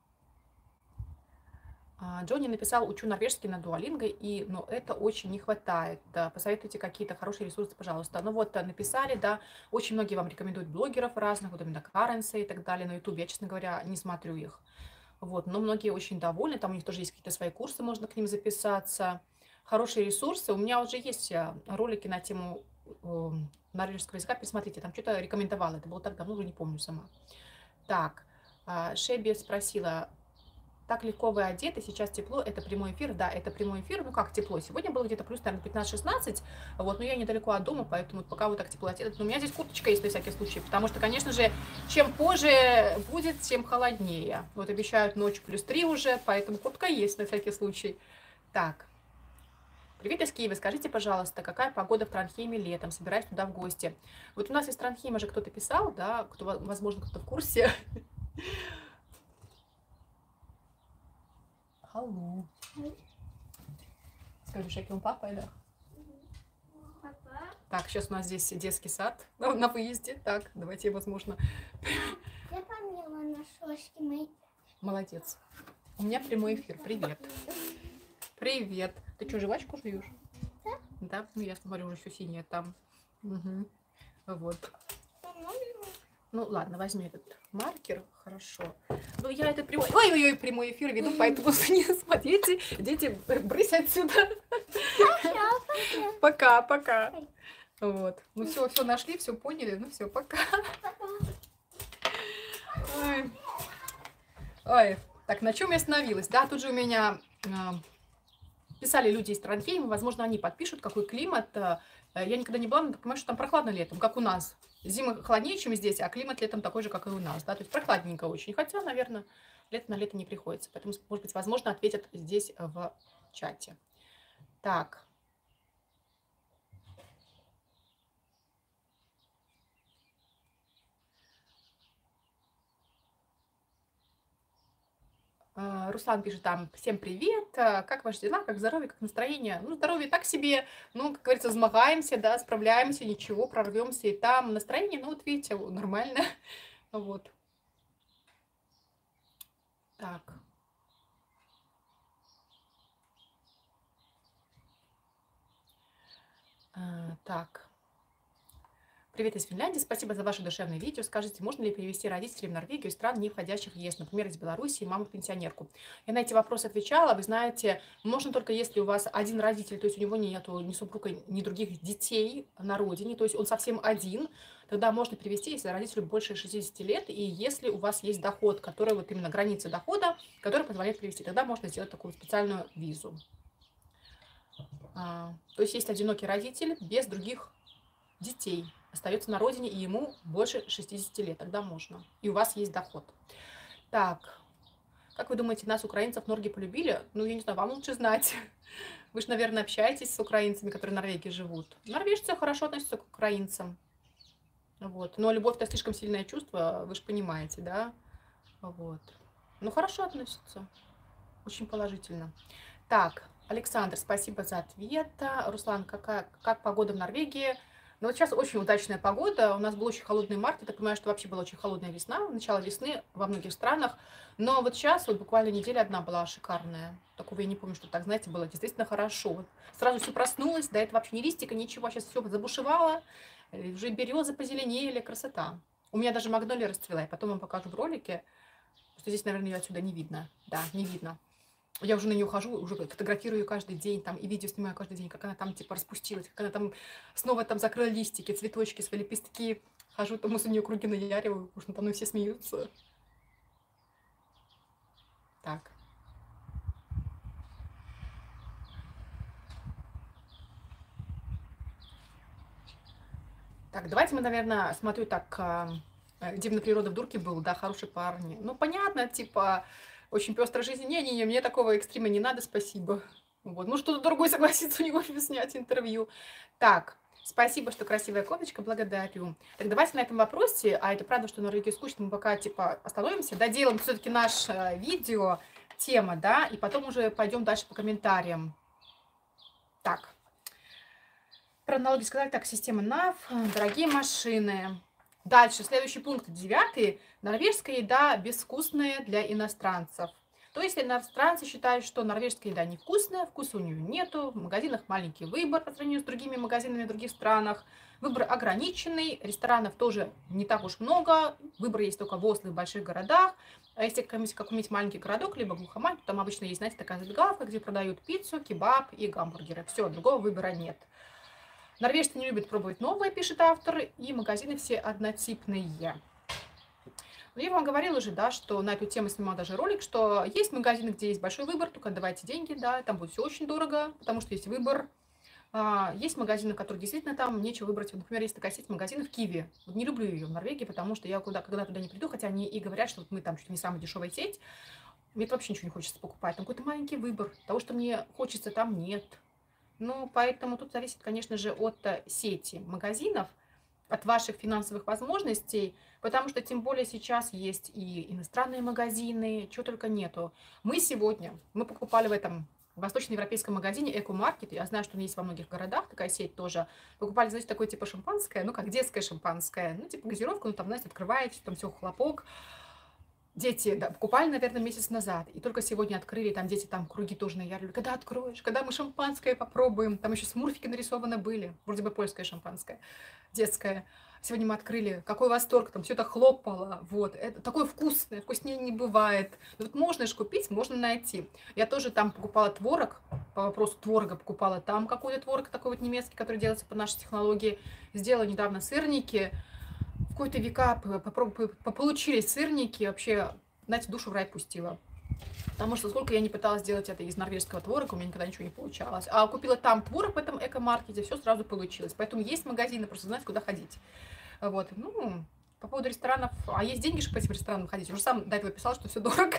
Джонни написал, учу норвежский на Duolingo, но это очень не хватает. Да, посоветуйте какие-то хорошие ресурсы, пожалуйста. Ну вот, написали, да, очень многие вам рекомендуют блогеров разных, вот именно Currency и так далее на YouTube. Я, честно говоря, не смотрю их. Вот, но многие очень довольны, там у них тоже есть какие-то свои курсы, можно к ним записаться. Хорошие ресурсы. У меня уже есть ролики на тему норвежского языка, пересмотрите, там что-то рекомендовала, это было так давно, уже не помню сама. Так, Шеби спросила, так легко вы одеты, сейчас тепло, это прямой эфир, да, это прямой эфир, ну как тепло, сегодня было где-то плюс, наверное, 15-16, вот, но я недалеко от дома, поэтому пока вот так тепло одеты, но у меня здесь курточка есть на всякий случай, потому что, конечно же, чем позже будет, тем холоднее, вот обещают ночь плюс 3 уже, поэтому куртка есть на всякий случай. Так, привет из Киева, скажите, пожалуйста, какая погода в Транхейме летом, собираюсь туда в гости. Вот у нас из Транхейма же кто-то писал, да, кто, возможно, кто-то в курсе. Алло. Скажи, Шаким, папа, да? Папа. Так, сейчас у нас здесь детский сад на выезде. Так, давайте, возможно. Я помила на шошки мои. Молодец. У меня прямой эфир. Привет. Привет. Ты что, жвачку жуешь? Да. Да, ну я смотрю, уже все синее там. Угу. Вот. Ну ладно, возьми этот маркер, хорошо. Ну я этот прямой, ой-ой-ой, прямой эфир веду, поэтому не смотрите, дети, брысь отсюда. Пока, пока. Вот. Ну все нашли, все поняли, ну все, пока. Ой. Ой. Так, на чем я остановилась? Да, тут же у меня писали люди из Транхейма, возможно, они подпишут, какой климат. Я никогда не была, но понимаю, что там прохладно летом, как у нас. Зима холоднее, чем здесь, а климат летом такой же, как и у нас. Да? То есть прохладненько очень. Хотя, наверное, лето на лето не приходится. Поэтому, может быть, возможно, ответят здесь в чате. Так. Руслан пишет там, всем привет, как ваши дела, как здоровье, как настроение? Ну, здоровье так себе, ну, как говорится, взмагаемся, да, справляемся, ничего, прорвемся. И там настроение, ну, вот видите, нормально. Вот. Так. Так. Привет из Финляндии, спасибо за ваше душевное видео. Скажите, можно ли перевести родителей в Норвегию из стран, не входящих в ЕС, например, из Беларуси, маму-пенсионерку? Я на эти вопросы отвечала. Вы знаете, можно только если у вас один родитель, то есть у него нету ни супруга, ни других детей на родине, то есть он совсем один, тогда можно перевести, если родителю больше 60 лет, и если у вас есть доход, который вот именно граница дохода, который позволяет перевести, тогда можно сделать такую специальную визу. То есть есть одинокий родитель без других детей, остается на родине, и ему больше 60 лет, тогда можно. И у вас есть доход. Так, как вы думаете, нас, украинцев, норги полюбили? Ну, я не знаю, вам лучше знать. Вы же, наверное, общаетесь с украинцами, которые в Норвегии живут. Норвежцы хорошо относятся к украинцам. Вот. Но любовь — это слишком сильное чувство, вы же понимаете, да? Вот. Ну, хорошо относятся. Очень положительно. Так, Александр, спасибо за ответ. Руслан, как погода в Норвегии? Ну, вот сейчас очень удачная погода. У нас был очень холодный март. Я так понимаю, что вообще была очень холодная весна. Начало весны во многих странах. Но вот сейчас, вот буквально неделя одна была шикарная. Такого я не помню, что так, знаете, было действительно хорошо. Вот сразу все проснулось. До этого вообще ни листика, ничего. Сейчас все забушевало. Уже березы позеленели. Красота. У меня даже магнолия расцвела. Я потом вам покажу в ролике. Что здесь, наверное, ее отсюда не видно. Да, не видно. Я уже на нее хожу, уже фотографирую ее каждый день, там, и видео снимаю каждый день, как она там, типа, распустилась, как она там снова там закрыла листики, цветочки, свои лепестки. Хожу, там, с у нее круги наяриваю, потому что там все смеются. Так. Так, давайте мы, наверное, смотрю так, «Дивная природа» в Дурке был, да, хорошие парни. Ну, понятно, типа, очень пестрая жизнь. Не-не-не, мне такого экстрима не надо, спасибо. Вот, ну, что-то другой согласится у него снять интервью. Так, спасибо, что красивая кофточка, благодарю. Так, давайте на этом вопросе, а это правда, что Норвегия скучно, мы пока, типа, остановимся, доделаем все-таки наше видео, тема, да, и потом уже пойдем дальше по комментариям. Так. Про налоги сказали, так, система НАФ, дорогие машины. Дальше, следующий пункт, 9. Норвежская еда безвкусная для иностранцев. То есть иностранцы считают, что норвежская еда невкусная, вкуса у нее нету, в магазинах маленький выбор по сравнению с другими магазинами в других странах. Выбор ограниченный, ресторанов тоже не так уж много, выбор есть только в Осло и в больших городах. А если какой-нибудь маленький городок, либо глухомань, то там обычно есть, знаете, такая забегаловка, где продают пиццу, кебаб и гамбургеры. Все, другого выбора нет. Норвежцы не любят пробовать новое, пишет автор, и магазины все однотипные. Но я вам говорила уже, да, что на эту тему снимала даже ролик, что есть магазины, где есть большой выбор, только отдавайте деньги, да, там будет все очень дорого, потому что есть выбор. Есть магазины, которые действительно там нечего выбрать. Например, есть такая сеть магазинов в Киеве. Вот не люблю ее в Норвегии, потому что я когда туда не приду, хотя они и говорят, что вот мы там чуть ли не самая дешевая сеть, мне вообще ничего не хочется покупать. Там какой-то маленький выбор. Того, что мне хочется, там нет. Ну, поэтому тут зависит, конечно же, от сети магазинов, от ваших финансовых возможностей, потому что тем более сейчас есть и иностранные магазины, чего только нету. Мы покупали в этом восточноевропейском магазине Эко-маркет, я знаю, что он есть во многих городах, такая сеть тоже. Покупали, знаете, такое типа шампанское, ну, как детское шампанское, ну, типа газировка, ну, там, знаете, открываете, там все хлопок. Дети, да, покупали, наверное, месяц назад, и только сегодня открыли, там дети там круги тоже наяривали. Когда откроешь, когда мы шампанское попробуем? Там еще смурфики нарисованы были, вроде бы польское шампанское, детское. Сегодня мы открыли, какой восторг, там все это хлопало, вот, это такое вкусное, вкуснее не бывает. Но вот можно же купить, можно найти. Я тоже там покупала творог, по вопросу творога покупала там какой-то творог такой вот немецкий, который делается по нашей технологии. Сделала недавно сырники. В какой-то века получились сырники, вообще, знаете, душу в рай пустила. Потому что сколько я не пыталась сделать это из норвежского творога, у меня никогда ничего не получалось. А купила там творог в этом эко-маркете, все сразу получилось. Поэтому есть магазины, просто знаете, куда ходить. Вот, ну, по поводу ресторанов, а есть деньги, чтобы по этим ресторанам ходить? Я уже сам до этого писала, что все дорого.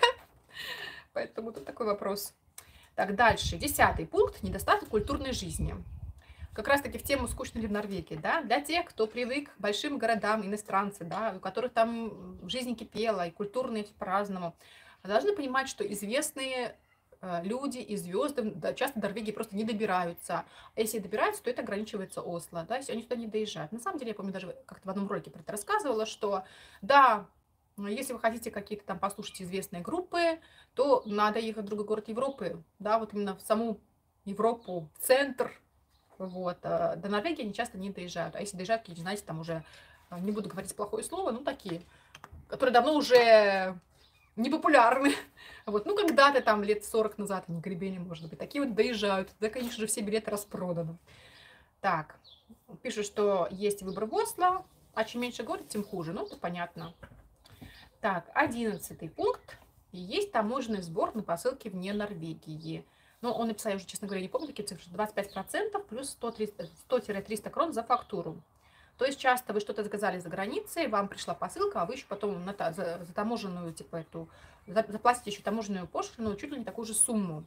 Поэтому тут такой вопрос. Так, дальше. 10 пункт. Недостаток культурной жизни. Как раз-таки в тему «Скучно ли в Норвегии», да, для тех, кто привык к большим городам, иностранцы, да, у которых там жизнь кипела, и культурные по-разному, должны понимать, что известные люди и звезды часто до Норвегии просто не добираются. А если добираются, то это ограничивается Осло, да, если они сюда не доезжают. На самом деле, я помню, даже как-то в одном ролике про это рассказывала, что, да, если вы хотите какие-то там послушать известные группы, то надо ехать в другой город Европы, да, вот именно в саму Европу, в центр. Вот. До Норвегии они часто не доезжают. А если доезжают, какие-то, знаете, там уже, не буду говорить плохое слово, ну, такие, которые давно уже не популярны. Вот. Ну, когда-то там лет 40 назад они гребели, может быть. Такие вот доезжают. Да, конечно же, все билеты распроданы. Так. Пишут, что есть выбор в Осло, а чем меньше город, тем хуже. Ну, это понятно. Так, 11 пункт. Есть таможенный сбор на посылки вне Норвегии. Но он написал, я уже, честно говоря, не помню такие цифры, 25% плюс 100-300 крон за фактуру. То есть часто вы что-то заказали за границей, вам пришла посылка, а вы еще потом за таможенную, типа эту, заплатите еще таможенную пошлину, чуть ли не такую же сумму.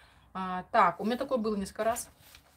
Так, у меня такое было несколько раз.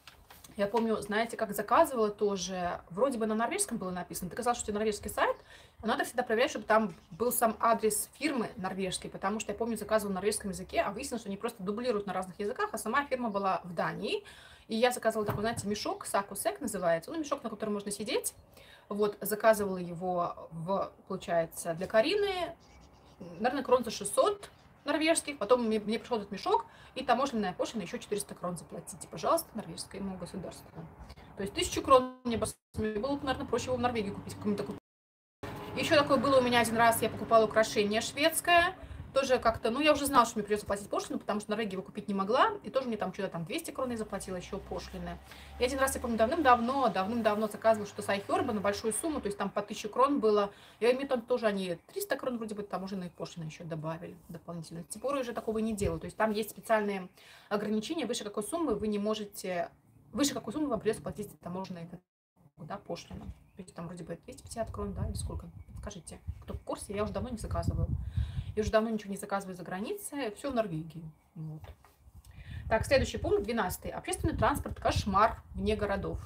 Я помню, знаете, как заказывала тоже, вроде бы на норвежском было написано, ты сказала, что это норвежский сайт, надо всегда проверять, чтобы там был сам адрес фирмы норвежской, потому что я помню, заказывала на норвежском языке, а выяснилось, что они просто дублируют на разных языках, а сама фирма была в Дании. И я заказывала такой, знаете, мешок, саку-сек называется, ну, мешок, на котором можно сидеть. Вот, заказывала его, получается, для Карины, наверное, крон за 600 норвежских, потом мне пришел этот мешок, и таможенная пошлина еще 400 крон заплатите, пожалуйста, норвежскому государству. То есть 1000 крон мне было, наверное, проще его в Норвегии купить. Еще такое было у меня один раз, я покупала украшение шведское, тоже как-то, ну, я уже знала, что мне придется платить пошлину, потому что в Норвегии его купить не могла, и тоже мне там что-то там 200 крон я заплатила еще пошлины. И один раз, я помню, давным-давно заказывала что-то с iHerb на большую сумму, то есть там по 1000 крон было, и мне там тоже они 300 крон вроде бы таможенные пошлины еще добавили дополнительно. Теперь уже такого не делаю, то есть там есть специальные ограничения, выше какой суммы вы не можете, выше какой суммы вам придется платить таможенные, да, пошлину. То есть там вроде бы 250 крон, да, или сколько? Скажите, кто в курсе, я уже давно не заказываю. Я уже давно ничего не заказываю за границей, все в Норвегии. Вот. Так, следующий пункт, 12. Общественный транспорт – кошмар вне городов.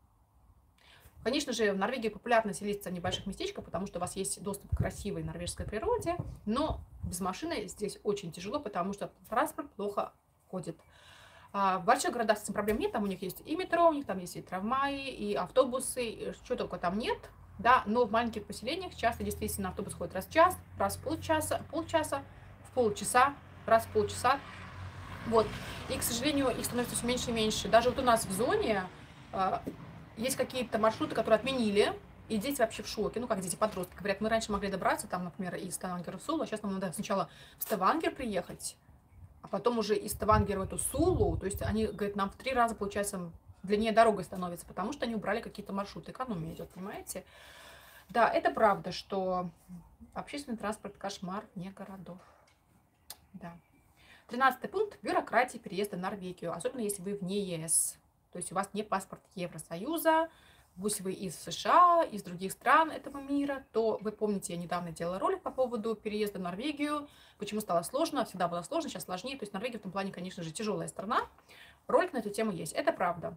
Конечно же, в Норвегии популярно селиться в небольших местечках, потому что у вас есть доступ к красивой норвежской природе, но без машины здесь очень тяжело, потому что транспорт плохо ходит. В больших городах с этим проблем нет, там у них есть и метро, у них там есть и трамваи, и автобусы, и что только там нет. Да, но в маленьких поселениях часто действительно автобус ходит раз в час, раз в полчаса, раз в полчаса. Вот. И, к сожалению, их становится все меньше и меньше. Даже вот у нас в зоне есть какие-то маршруты, которые отменили, и дети вообще в шоке. Ну, как дети-подростки. Говорят, мы раньше могли добраться, там, например, из Ставангера в Сулу, а сейчас нам надо сначала в Ставангер приехать, а потом уже из Ставангера в эту Сулу. То есть они, говорят, нам в 3 раза, получается, длиннее дорога становится, потому что они убрали какие-то маршруты. Экономия идет, понимаете? Да, это правда, что общественный транспорт – кошмар вне городов. Да. 13 пункт – бюрократия переезда в Норвегию, особенно если вы вне ЕС. То есть у вас не паспорт Евросоюза, если вы из США, из других стран этого мира, то вы помните, я недавно делала ролик по поводу переезда в Норвегию, почему стало сложно, всегда было сложно, сейчас сложнее. То есть Норвегия в этом плане, конечно же, тяжелая страна. Ролик на эту тему есть, это правда.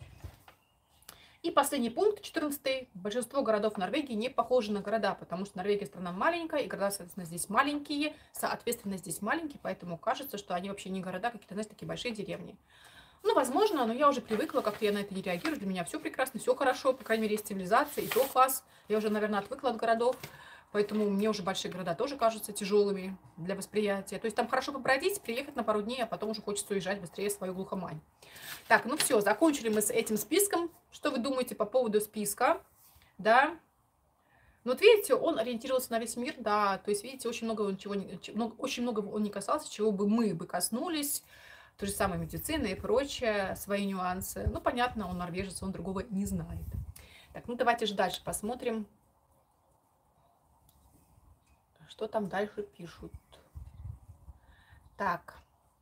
И последний пункт, 14. Большинство городов Норвегии не похожи на города, потому что Норвегия страна маленькая, и города, соответственно, здесь маленькие, поэтому кажется, что они вообще не города, какие-то, знаете, такие большие деревни. Ну, возможно, но я уже привыкла, как-то я на это не реагирую, для меня все прекрасно, все хорошо, по крайней мере, есть цивилизация, и то класс. Я уже, наверное, отвыкла от городов, поэтому мне уже большие города тоже кажутся тяжелыми для восприятия. То есть там хорошо побродить, приехать на пару дней, а потом уже хочется уезжать быстрее в свою глухомань. Так, ну все, закончили мы с этим списком. Что вы думаете по поводу списка? Да. Ну, вот видите, он ориентировался на весь мир, да. То есть, видите, очень много он не касался, чего бы мы бы коснулись. То же самое медицина и прочее, свои нюансы. Ну, понятно, он норвежец, он другого не знает. Так, ну давайте же дальше посмотрим, что там дальше пишут. Так.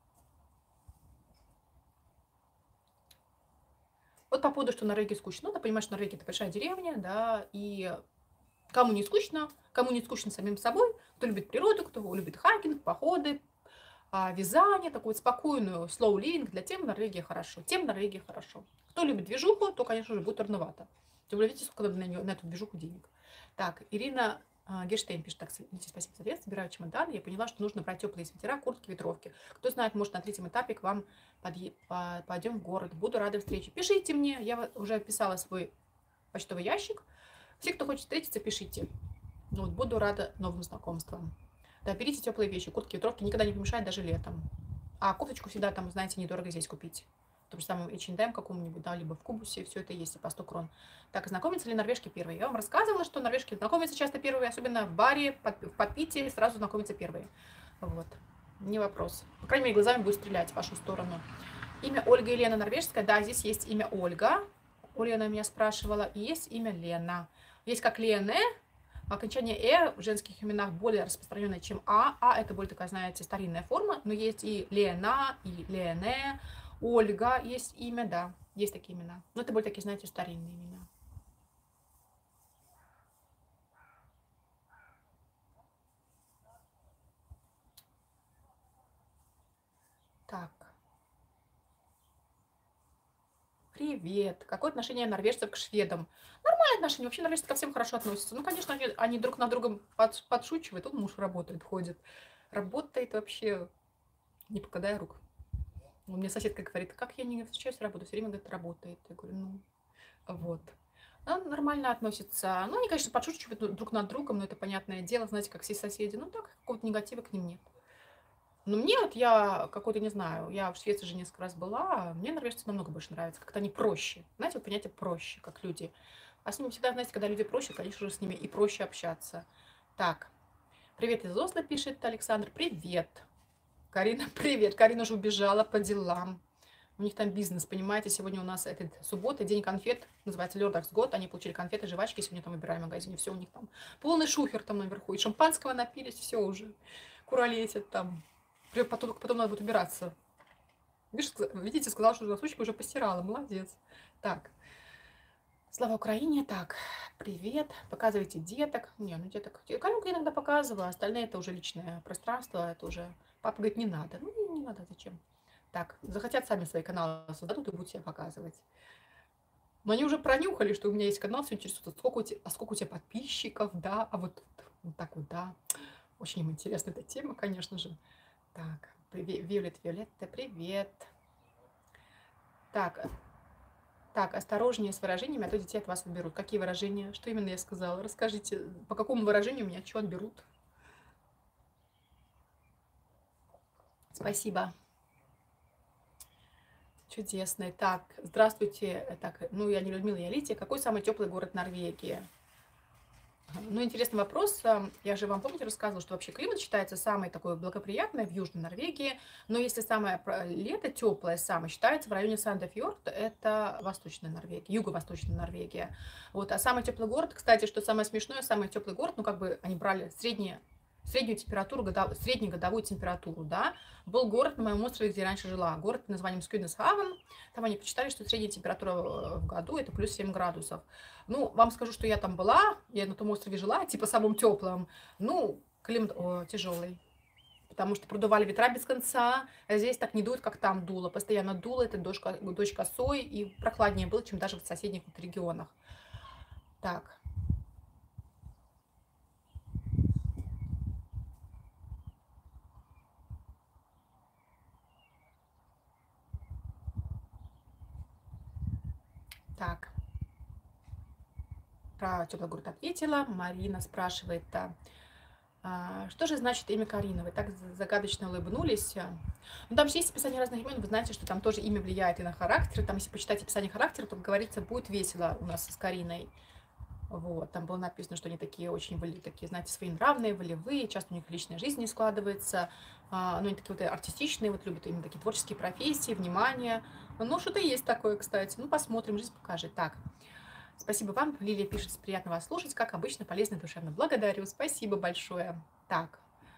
Вот по поводу, что Норвегия скучно. Надо понимать, что Норвегия – это большая деревня, да, и кому не скучно самим собой, кто любит природу, кто любит хайкинг, походы, вязание, такую спокойную slow living, для тем Норвегия хорошо. Тем Норвегия хорошо. Кто любит движуху, то, конечно же, будет трудновато. Тем более, видите, сколько на эту движуху денег. Так, Ирина Герштейн пишет: так, спасибо за ответ, собираю чемоданы, я поняла, что нужно брать теплые свитера, куртки, ветровки. Кто знает, может, на 3-м этапе к вам пойдем в город. Буду рада встрече. Пишите мне, я уже описала свой почтовый ящик. Все, кто хочет встретиться, пишите. Вот, буду рада новым знакомствам. Да, берите теплые вещи, куртки, ветровки никогда не помешает даже летом. А кофточку всегда там, знаете, недорого здесь купить. В том же самом H&M каком-нибудь, да, либо в Кубусе, все это есть по 100 крон. Так, знакомятся ли норвежки первые? Я вам рассказывала, что норвежки знакомятся часто первые, особенно в баре, в подпитии сразу знакомятся первые. Вот, не вопрос. По крайней мере, глазами будет стрелять в вашу сторону. Имя Ольга и Лена норвежская, да, здесь есть имя Ольга. Ольга меня спрашивала, и есть имя Лена. Есть как Лене, окончание «э» в женских именах более распространенное, чем «а». «А» это более такая, знаете, старинная форма, но есть и Лена, и Лене, Ольга есть имя, да, есть такие имена. Но это более такие, знаете, старинные имена. Так. Привет. Какое отношение норвежцев к шведам? Нормальное отношение. Вообще норвежцы ко всем хорошо относятся. Ну, конечно, они друг на другом подшучивают. Он муж работает, ходит. Работает вообще, не покладая рук. У меня соседка говорит: как я не встречаюсь с работой, все время, говорит, работает. Я говорю, ну, вот. Нормально относятся. Ну, они, конечно, подшучивают друг над другом, но это понятное дело, знаете, как все соседи. Ну, так, какого-то негатива к ним нет. Но мне вот, я какой-то, не знаю, я в Швеции же несколько раз была, мне норвежцы намного больше нравятся, как-то они проще. Знаете, вот понятие проще, как люди. А с ними всегда, знаете, когда люди проще, конечно же, с ними и проще общаться. Так, Привет из Осло, пишет Александр. Привет. Карина, привет. Карина уже убежала по делам. У них там бизнес, понимаете, сегодня у нас этот суббота, день конфет, называется Лёрдакс год, они получили конфеты, жвачки, сегодня там выбираем в магазине, все у них там, полный шухер там наверху, и шампанского напились, все уже, куролесят там, потом надо будет убираться. Видите, сказала, что носочки уже постирала, молодец. Так, слава Украине, так, привет, показывайте деток, не, ну деток, Каринку иногда показываю, остальные это уже личное пространство, это уже, папа говорит, не надо, ну не надо, зачем? Так, захотят сами свои каналы создадут и будут себя показывать. Но они уже пронюхали, что у меня есть канал, все интересует, сколько у тебя подписчиков, да, а вот так вот, да. Очень им интересна эта тема, конечно же. Так, привет, Виолетта, привет. Так, осторожнее с выражениями, а то детей от вас уберут. Какие выражения? Что именно я сказала? Расскажите, по какому выражению меня что отберут? Спасибо. Чудесный. Так, здравствуйте. Так, ну, я не Людмила, я Лития. Какой самый теплый город Норвегии? Ну, интересный вопрос. Я же вам, помните, рассказывала, что вообще климат считается самый такой благоприятный в Южной Норвегии. Но если самое лето теплое, самое считается в районе Сандефьорд, это Восточная Норвегия, юго-восточная Норвегия. Вот. А самый теплый город, кстати, что самое смешное, самый теплый город, ну, как бы они брали среднюю температуру, среднегодовую температуру, да, был город на моем острове, где я раньше жила, город под названием Скюдесхавен. Там они посчитали, что средняя температура в году это плюс 7 градусов. Ну, вам скажу, что я там была, я на том острове жила, типа самым теплым. Ну, климат тяжелый, потому что продували ветра без конца, а здесь так не дует, как там дуло. Постоянно дуло, это дождь косой, и прохладнее было, чем даже в соседних вот регионах. Так. Так. Про теплый город ответила. Марина спрашивает, что же значит имя Карина? Вы так загадочно улыбнулись. Ну, там же есть описание разных имен, вы знаете, что там тоже имя влияет и на характер. Там, если почитать описание характера, то, как говорится, будет весело у нас с Кариной. Вот, там было написано, что они такие очень, такие, знаете, своенравные, волевые, часто у них личная жизнь не складывается, но они такие вот артистичные, вот любят именно такие творческие профессии, внимание. Ну, что-то есть такое, кстати. Ну, посмотрим, жизнь покажет. Так. Спасибо вам. Лилия пишет, приятно вас слушать. Как обычно, полезно и душевно. Благодарю. Спасибо большое. Так.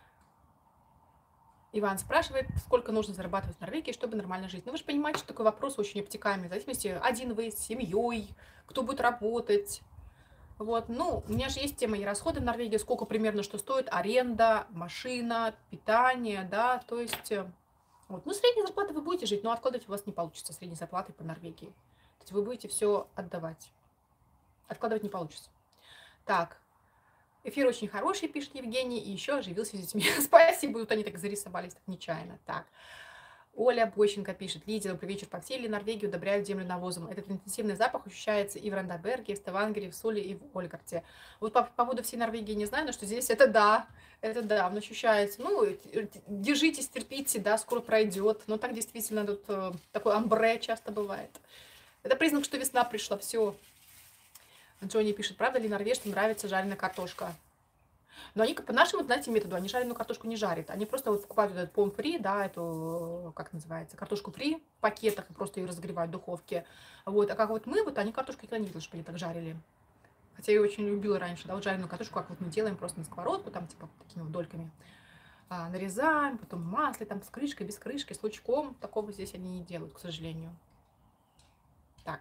Иван спрашивает, сколько нужно зарабатывать в Норвегии, чтобы нормально жить. Ну, вы же понимаете, что такой вопрос очень обтекаемый. В зависимости, один вы с семьей, кто будет работать. Вот, ну, у меня же есть тема и расходы в Норвегии, сколько примерно что стоит, аренда, машина, питание, да, то есть, вот, ну, средняя зарплата вы будете жить, но откладывать у вас не получится средней зарплаты по Норвегии. То есть вы будете все отдавать. Откладывать не получится. Так, эфир очень хороший, пишет Евгений, и еще оживился с детьми. Спасибо, вот они так зарисовались, так нечаянно. Так, Оля Бойченко пишет, Лидия, добрый вечер, по всей Норвегии удобряют землю навозом. Этот интенсивный запах ощущается и в Рандаберге, и в Ставангере, и в Соле, и в Ольгарте. Вот по поводу всей Норвегии не знаю, но что здесь это да, он ощущается. Ну, держитесь, терпите, да, скоро пройдет. Но так действительно тут такой амбре часто бывает. Это признак, что весна пришла, все. Джонни пишет, правда ли норвежцам нравится жареная картошка? Но они по нашему, знаете, методу, они жареную картошку не жарят. Они просто вот покупают этот пом-фри, да, эту, как называется, картошку фри в пакетах и просто ее разогревают в духовке. Вот, а как вот мы, вот они картошку никогда не видели, что они так жарили. Хотя я очень любила раньше, да, вот жареную картошку, как вот мы делаем просто на сковородку, там, типа, такими вот дольками. Нарезаем, потом в масле, там, с крышкой, без крышки, с лучком. Такого здесь они не делают, к сожалению. Так.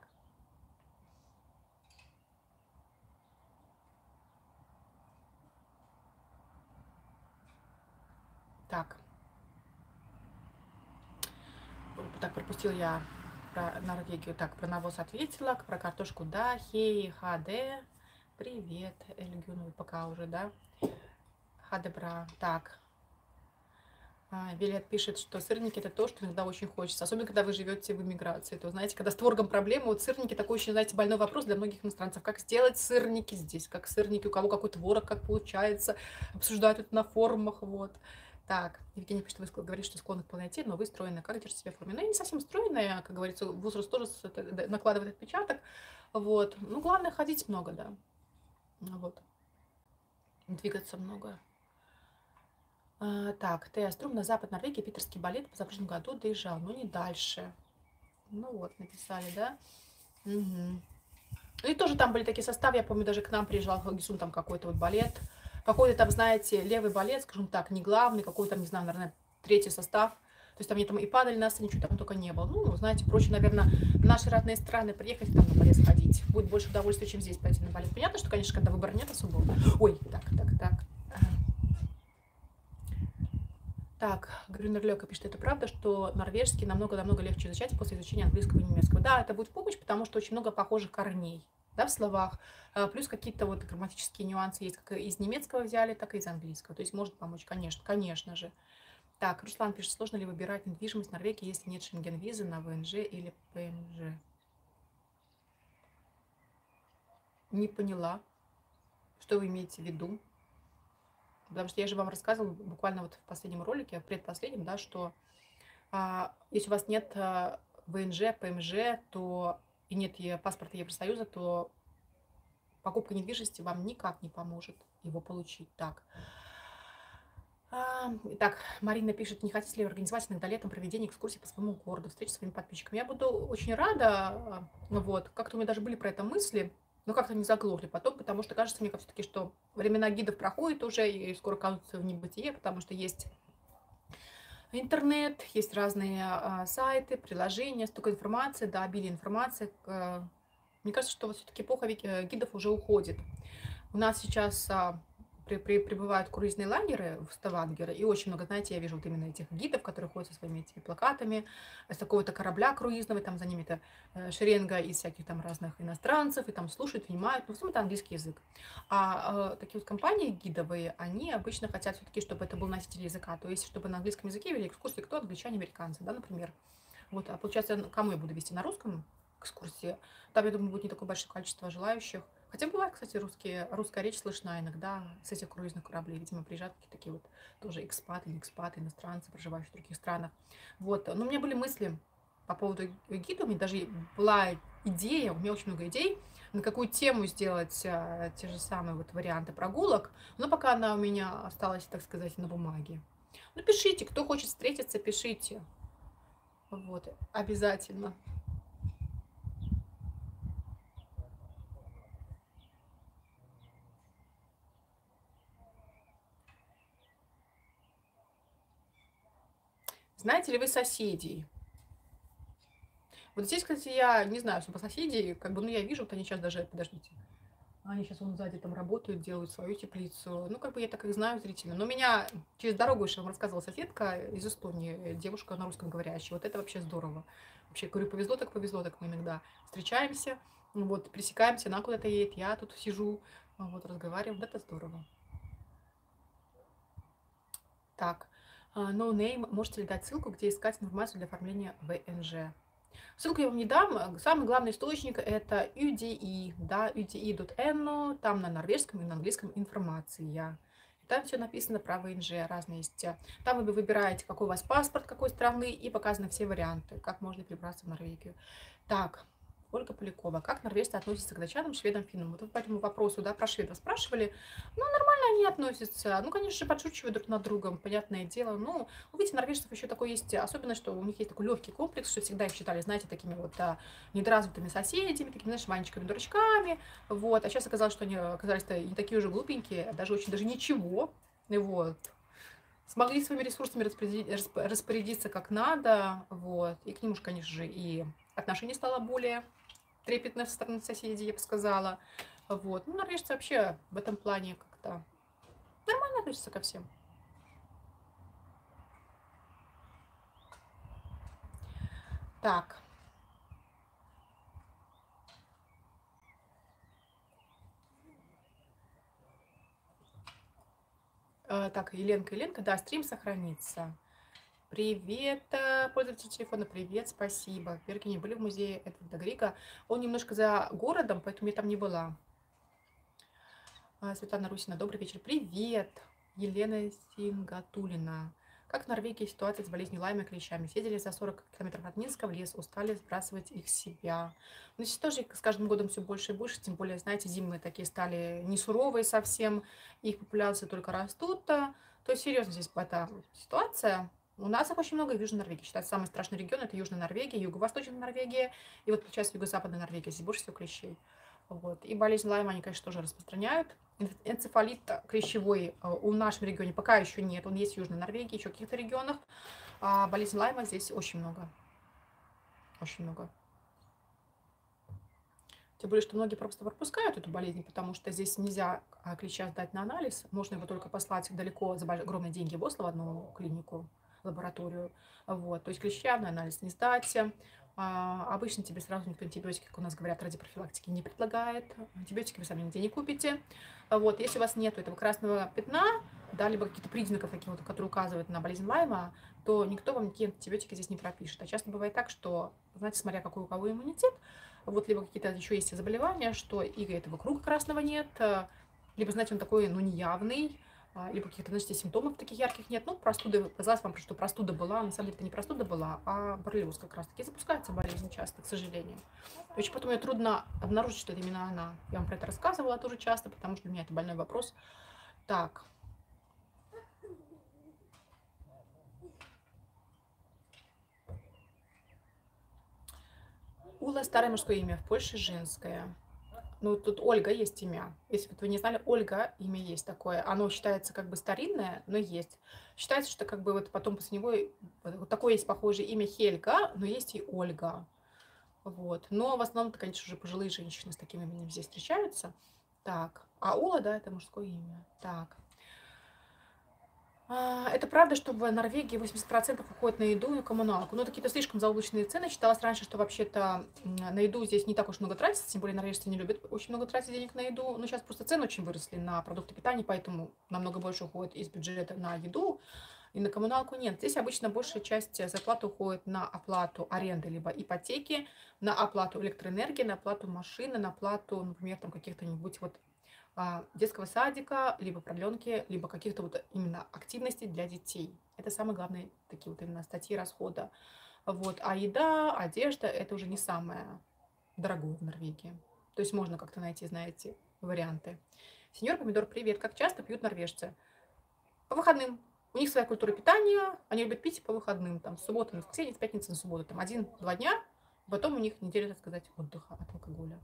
Так. Так, пропустила я про Норвегию. Так, про навоз ответила, про картошку, да. Хей, ХД. Привет, Эльгюн, пока уже, да. Хадебра. Так. Вилет пишет, что сырники это то, что иногда очень хочется. Особенно, когда вы живете в эмиграции. То, знаете, когда с творогом проблема, вот сырники такой очень, знаете, больной вопрос для многих иностранцев. Как сделать сырники здесь? Как сырники, у кого какой творог, как получается. Обсуждают это на форумах, вот. Так, Евгений пишет, вы говорите, что склонны к полноте, но вы стройная. Как держите себя в форме? Ну, я не совсем стройная, как говорится, возраст тоже накладывает отпечаток. Вот. Ну, главное, ходить много, да. Вот. Двигаться много. Так, Теострум на запад Норвегии, питерский балет в прошлом году доезжал, но не дальше. Ну вот, написали, да? Угу. Ну и тоже там были такие составы, я помню, даже к нам приезжал Хагисун, там какой-то вот балет. Какой-то там, знаете, левый балет, скажем так, не главный, какой-то, не знаю, наверное, третий состав. То есть там не там и падали на сцене, ничего там только не было. Ну, знаете, проще, наверное, в наши родные страны приехать там на балет сходить. Будет больше удовольствия, чем здесь пойти на балет. Понятно, что, конечно, когда выбора нет особо. Ой, так. Так, Грюнер Лёка пишет, это правда, что норвежский намного-намного легче изучать после изучения английского и немецкого. Да, это будет в помощь, потому что очень много похожих корней, да, в словах. Плюс какие-то вот грамматические нюансы есть, как из немецкого взяли, так и из английского. То есть может помочь, конечно же. Так, Руслан пишет, сложно ли выбирать недвижимость в Норвегии, если нет шенген-визы на ВНЖ или ПМЖ? Не поняла, что вы имеете в виду. Потому что я же вам рассказывала буквально вот в последнем ролике, в предпоследнем, да, что если у вас нет ВНЖ, ПМЖ, то и нет паспорта Евросоюза, то покупка недвижимости вам никак не поможет его получить. Так. Итак, Марина пишет, не хотите ли организовать иногда летом проведение экскурсий по своему городу, встречи с своими подписчиками. Я буду очень рада, вот, как-то у меня даже были про это мысли, но как-то не заглохли потом, потому что кажется мне все-таки, что времена гидов проходят уже и скоро кажутся в небытие, потому что есть интернет, есть разные сайты, приложения, столько информации, да, обилие информации. Мне кажется, что вот все-таки эпоха гидов уже уходит. У нас сейчас прибывают круизные лагеры в Ставангер, и очень много, знаете, я вижу вот именно этих гидов, которые ходят со своими этими плакатами, с такого-то корабля круизного, и там за ними это шеренга из всяких там разных иностранцев, и там слушают, понимают, но в основном это английский язык. Такие вот компании гидовые, они обычно хотят все-таки, чтобы это был носитель языка, то есть чтобы на английском языке вели экскурсии кто? Англичане, американцы, да, например. Вот, а получается, кому я буду вести на русском экскурсии? Там, я думаю, будет не такое большое количество желающих. Хотя бывает, кстати, русская речь слышна иногда с этих круизных кораблей. Видимо, приезжают какие-то такие вот тоже экспаты, не экспаты, иностранцы, проживающие в других странах. Вот. Но у меня были мысли по поводу гида. У меня даже была идея, у меня очень много идей, на какую тему сделать те же самые вот варианты прогулок. Но пока она у меня осталась, так сказать, на бумаге. Ну, пишите, кто хочет встретиться, пишите. Вот, обязательно. Знаете ли вы соседей? Вот здесь, кстати, я не знаю, что по соседей, как бы, ну, я вижу, вот они сейчас даже, подождите, они сейчас вон сзади там работают, делают свою теплицу. Ну, как бы я так их знаю зрительно. Но меня через дорогу еще вам рассказывала соседка из Эстонии, девушка на русском говорящая. Вот это вообще здорово. Вообще, говорю, повезло, так мы иногда встречаемся, вот, пересекаемся, она куда-то едет, я тут сижу, вот, разговариваем. Вот это здорово. Так, no name, можете ли дать ссылку, где искать информацию для оформления ВНЖ? Ссылку я вам не дам. Самый главный источник это UDI, да, UDI.no, там на норвежском и на английском информация. И там все написано про ВНЖ, разные есть. Там вы выбираете, какой у вас паспорт, какой страны, и показаны все варианты, как можно перебраться в Норвегию. Так, Ольга Полякова. Как норвежцы относятся к датчанам, шведам, финнам? Вот по этому вопросу, да, про шведов спрашивали. Ну, нормально они относятся. Ну, конечно же, подшучивают друг над другом, понятное дело. Ну, вы видите, норвежцев еще такой есть особенность, что у них есть такой легкий комплекс, что всегда их считали, знаете, такими вот недоразвитыми соседями, такими, знаешь, мальчиками-дурачками. Вот. А сейчас оказалось, что они оказались-то не такие уже глупенькие, даже очень даже ничего. Вот. Смогли своими ресурсами распорядиться как надо. Вот. И к ним уж, конечно же, и отношение стало более трепетно со стороны соседей, я бы сказала. Вот. Ну, норвежцы вообще в этом плане как-то нормально относятся ко всем. Так. Так, Еленка, да, стрим сохранится. Привет, пользователь телефона, привет, спасибо. В Бергене были в музее Эдварда Грига. Он немножко за городом, поэтому я там не была. Светлана Русина, добрый вечер. Привет, Елена Сингатулина. Как в Норвегии ситуация с болезнью Лайма и клещами? Съездили за 40 километров от Минска в лес, устали сбрасывать их с себя. Но здесь тоже с каждым годом все больше и больше, тем более, знаете, зимы такие стали не суровые совсем, их популяции только растут. То есть серьезно здесь эта ситуация. У нас их очень много в Южной Норвегии. Считается, самый страшный регион — это Южная Норвегия, Юго-Восточная Норвегия и вот сейчас Юго-Западная Норвегия. Здесь больше всего клещей. Вот. И болезнь Лайма они, конечно, тоже распространяют. Энцефалит клещевой в нашем регионе пока еще нет. Он есть в Южной Норвегии, еще в каких-то регионах. А болезнь Лайма здесь очень много. Очень много. Тем более, что многие просто пропускают эту болезнь, потому что здесь нельзя клеща сдать на анализ. Можно его только послать далеко за огромные деньги в Осло, в одну клинику, лабораторию. Вот. То есть клеща на анализ не сдать. Обычно тебе сразу никто антибиотики, как у нас говорят, ради профилактики не предлагает. Антибиотики вы сами нигде не купите. Вот. Если у вас нет этого красного пятна, да, либо каких-то признаков, таких, которые указывают на болезнь Лайма, то никто вам никакие антибиотики здесь не пропишет. А часто бывает так, что, знаете, смотря какой у кого иммунитет, вот либо какие-то еще есть заболевания, что и этого круга красного нет, либо, знаете, он такой, ну, неявный, либо каких-то, знаете, симптомов таких ярких нет. Ну, простуда, казалось вам, что простуда была, на самом деле это не простуда была, а боррелиоз как раз-таки. Запускается болезнь часто, к сожалению. Очень потом мне трудно обнаружить, что это именно она. Я вам про это рассказывала тоже часто, потому что для меня это больной вопрос. Так. Ула — старое мужское имя, в Польше женское. Ну, тут Ольга есть имя. Если вот вы не знали, Ольга имя есть такое. Оно считается как бы старинное, но есть. Считается, что как бы вот потом после него вот такое есть похожее имя Хельга, но есть и Ольга. Вот. Но в основном, это, конечно, уже пожилые женщины с таким именем здесь встречаются. Так. А Ула, да, это мужское имя. Так. Это правда, что в Норвегии 80% уходит на еду и коммуналку. Ну, какие-то слишком заоблачные цены. Читалось раньше, что вообще-то на еду здесь не так уж много тратится, тем более норвежцы не любят очень много тратить денег на еду. Но сейчас просто цены очень выросли на продукты питания, поэтому намного больше уходит из бюджета на еду, и на коммуналку нет. Здесь обычно большая часть зарплаты уходит на оплату аренды либо ипотеки, на оплату электроэнергии, на оплату машины, на оплату, например, там каких-то-нибудь вот детского садика, либо продленки, либо каких-то вот именно активностей для детей. Это самые главные такие вот именно статьи расхода. Вот. А еда, одежда — это уже не самое дорогое в Норвегии. То есть можно как-то найти, знаете, варианты. Сеньор Помидор, привет. Как часто пьют норвежцы? По выходным. У них своя культура питания, они любят пить по выходным. Там с субботы на воскресенье, с пятницы на субботу. Там 1-2 дня, потом у них неделя, так сказать, отдыха от алкоголя.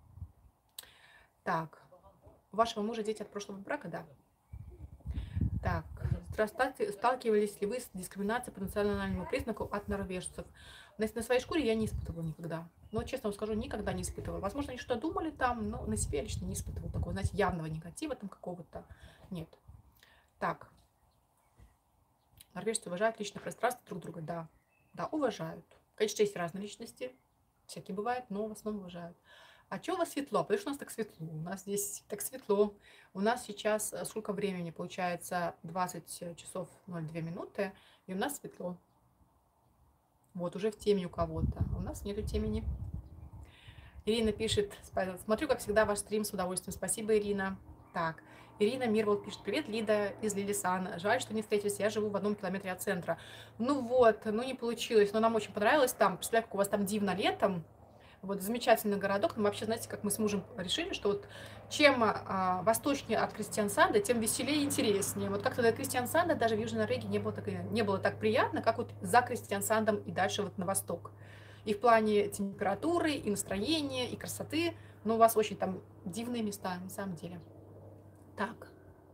Так. У вашего мужа дети от прошлого брака, да? Так, здравствуйте. Сталкивались ли вы с дискриминацией по национальному признаку от норвежцев? На своей шкуре я не испытывала никогда. Но, честно вам скажу, никогда не испытывала. Возможно, они что-то думали там, но на себе лично не испытывала такого, знаете, явного негатива там какого-то. Нет. Так. Норвежцы уважают личное пространство друг друга, да. Да, уважают. Конечно, есть разные личности, всякие бывают, но в основном уважают. А чё у вас светло? Потому что у нас так светло. У нас здесь так светло. У нас сейчас сколько времени? Получается 20 часов 02 минуты. И у нас светло. Вот, уже в теме у кого-то. У нас нету темени. Ирина пишет, смотрю, как всегда, ваш стрим с удовольствием. Спасибо, Ирина. Так, Ирина Мирвол пишет, привет, Лида из Лилисан. Жаль, что не встретились, я живу в 1 километре от центра. Ну вот, ну не получилось, но нам очень понравилось там. Представляю, как у вас там дивно летом. Вот замечательный городок. Мы вообще, знаете, как мы с мужем решили, что вот чем восточнее от Кристиансанда, тем веселее и интереснее. Вот как-то до Кристиансанда даже в Южной Норвегии не было так приятно, как вот за Кристиансандом и дальше вот на восток. И в плане температуры, и настроения, и красоты. Но у вас очень там дивные места, на самом деле. Так.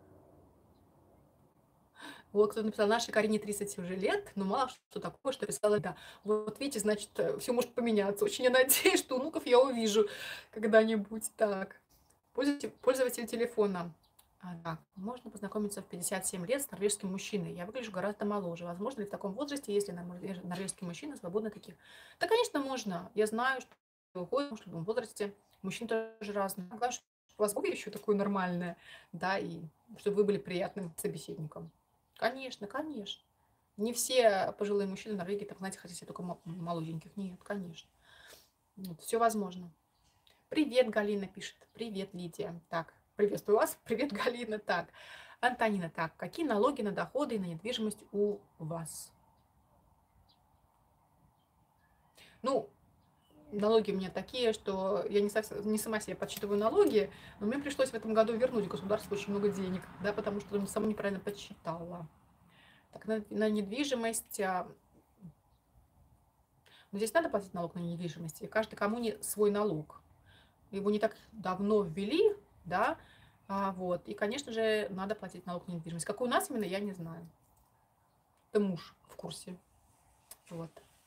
Вот кто написал, нашей Карине 30 уже лет, но мало что такое, что писала, да. Вот видите, значит, все может поменяться. Очень я надеюсь, что внуков я увижу когда-нибудь. Так, пользователь телефона. Так, можно познакомиться в 57 лет с норвежским мужчиной. Я выгляжу гораздо моложе. Возможно ли в таком возрасте, если норвежские мужчины свободны таких? Да, конечно, можно. Я знаю, что выходит в любом возрасте. Мужчины тоже разные. Главное, чтобы у вас было еще такое нормальное, да, и чтобы вы были приятным собеседником. Конечно, конечно. Не все пожилые мужчины в Норвегии, так, знаете, хотят себе только молоденьких. Нет, конечно. Все возможно. Привет, Галина пишет. Привет, Лидия. Так, приветствую вас. Привет, Галина. Так, Антонина. Так, какие налоги на доходы и на недвижимость у вас? Ну, налоги у меня такие, что я не сама себе подсчитываю налоги, но мне пришлось в этом году вернуть государству очень много денег, да, потому что я сама неправильно подсчитала. Так, на недвижимость, но здесь надо платить налог на недвижимость, и каждый коммуне свой налог. Его не так давно ввели, да, вот, и, конечно же, надо платить налог на недвижимость. Какой у нас именно, я не знаю. Это муж в курсе, вот.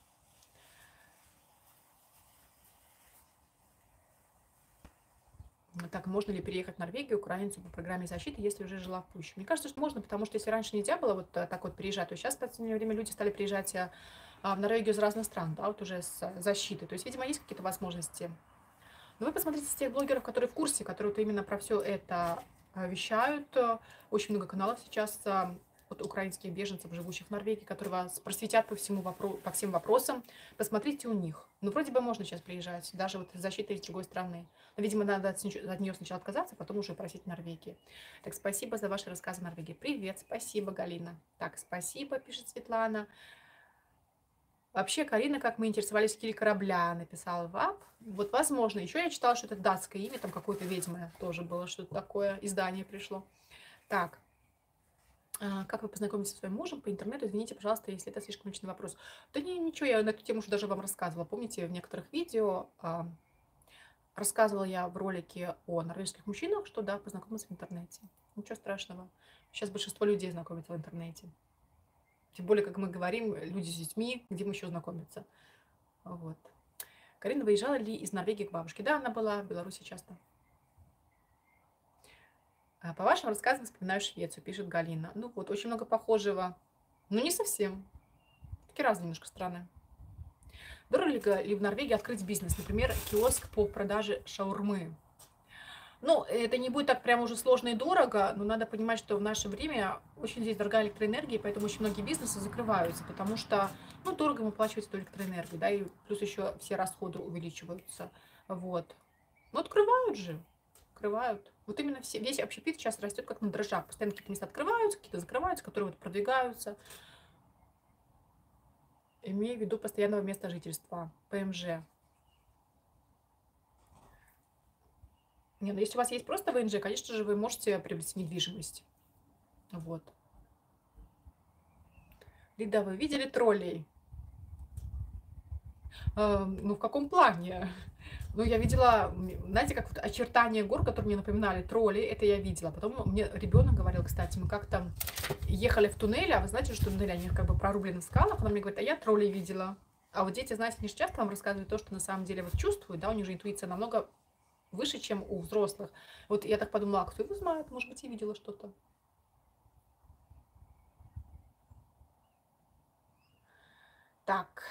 Так, можно ли переехать в Норвегию украинцу по программе защиты, если уже жила в Пуще? Мне кажется, что можно, потому что если раньше нельзя было вот так вот приезжать, то сейчас в последнее время люди стали приезжать в Норвегию из разных стран, да, вот уже с защитой. То есть, видимо, есть какие-то возможности. Но вы посмотрите с тех блогеров, которые в курсе, которые вот именно про все это вещают. Очень много каналов сейчас от украинских беженцев, живущих в Норвегии, которые вас просветят по всем вопросам. Посмотрите у них. Ну, вроде бы можно сейчас приезжать, даже вот защита из другой страны. Но, видимо, надо от нее сначала отказаться, потом уже просить в Норвегии. Так, спасибо за ваши рассказы о Норвегии. Привет, спасибо, Галина. Так, спасибо, пишет Светлана. Вообще, Карина, как мы интересовались киль корабля, написала ВАП. Вот, возможно, еще я читала, что это датское имя, там какое-то ведьма тоже было, что-то такое, издание пришло. Так, как вы познакомились со своим мужем по интернету? Извините, пожалуйста, если это слишком личный вопрос. Да ничего, я на эту тему уже даже вам рассказывала. Помните, в некоторых видео рассказывала я в ролике о норвежских мужчинах, что да, познакомилась в интернете. Ничего страшного. Сейчас большинство людей знакомятся в интернете. Тем более, как мы говорим, люди с детьми, где мы еще знакомиться. Вот. Карина выезжала ли из Норвегии к бабушке? Да, она была в Беларуси часто. По вашим рассказам вспоминаю Швецию, пишет Галина. Ну вот, очень много похожего. Но не совсем. Такие разные немножко страны. Дорого ли в Норвегии открыть бизнес? Например, киоск по продаже шаурмы. Ну, это не будет так прям уже сложно и дорого, но надо понимать, что в наше время очень здесь дорогая электроэнергия, поэтому очень многие бизнесы закрываются, потому что, ну, дорого им оплачивать эту электроэнергию, да, и плюс еще все расходы увеличиваются, вот. Ну, открывают же, открывают. Вот именно весь общепит сейчас растет как на дрожжах, постоянно какие-то места открываются, какие-то закрываются, которые вот продвигаются. Имею в виду постоянного места жительства, ПМЖ. Не, ну если у вас есть просто ВНЖ, конечно же, вы можете приобрести недвижимость. Вот. Лида, вы видели троллей? Ну, в каком плане? Ну, я видела, знаете, как вот очертания гор, которые мне напоминали тролли, это я видела. Потом мне ребенок говорил, кстати, мы как-то ехали в туннеле, а вы знаете, что туннели, они как бы прорублены в скалах, она мне говорит, а я троллей видела. А вот дети, знаете, они же часто вам рассказывают то, что на самом деле вот чувствуют, да, у них же интуиция намного выше, чем у взрослых. Вот я так подумала, а кто его знает, может быть, и видела что-то. Так.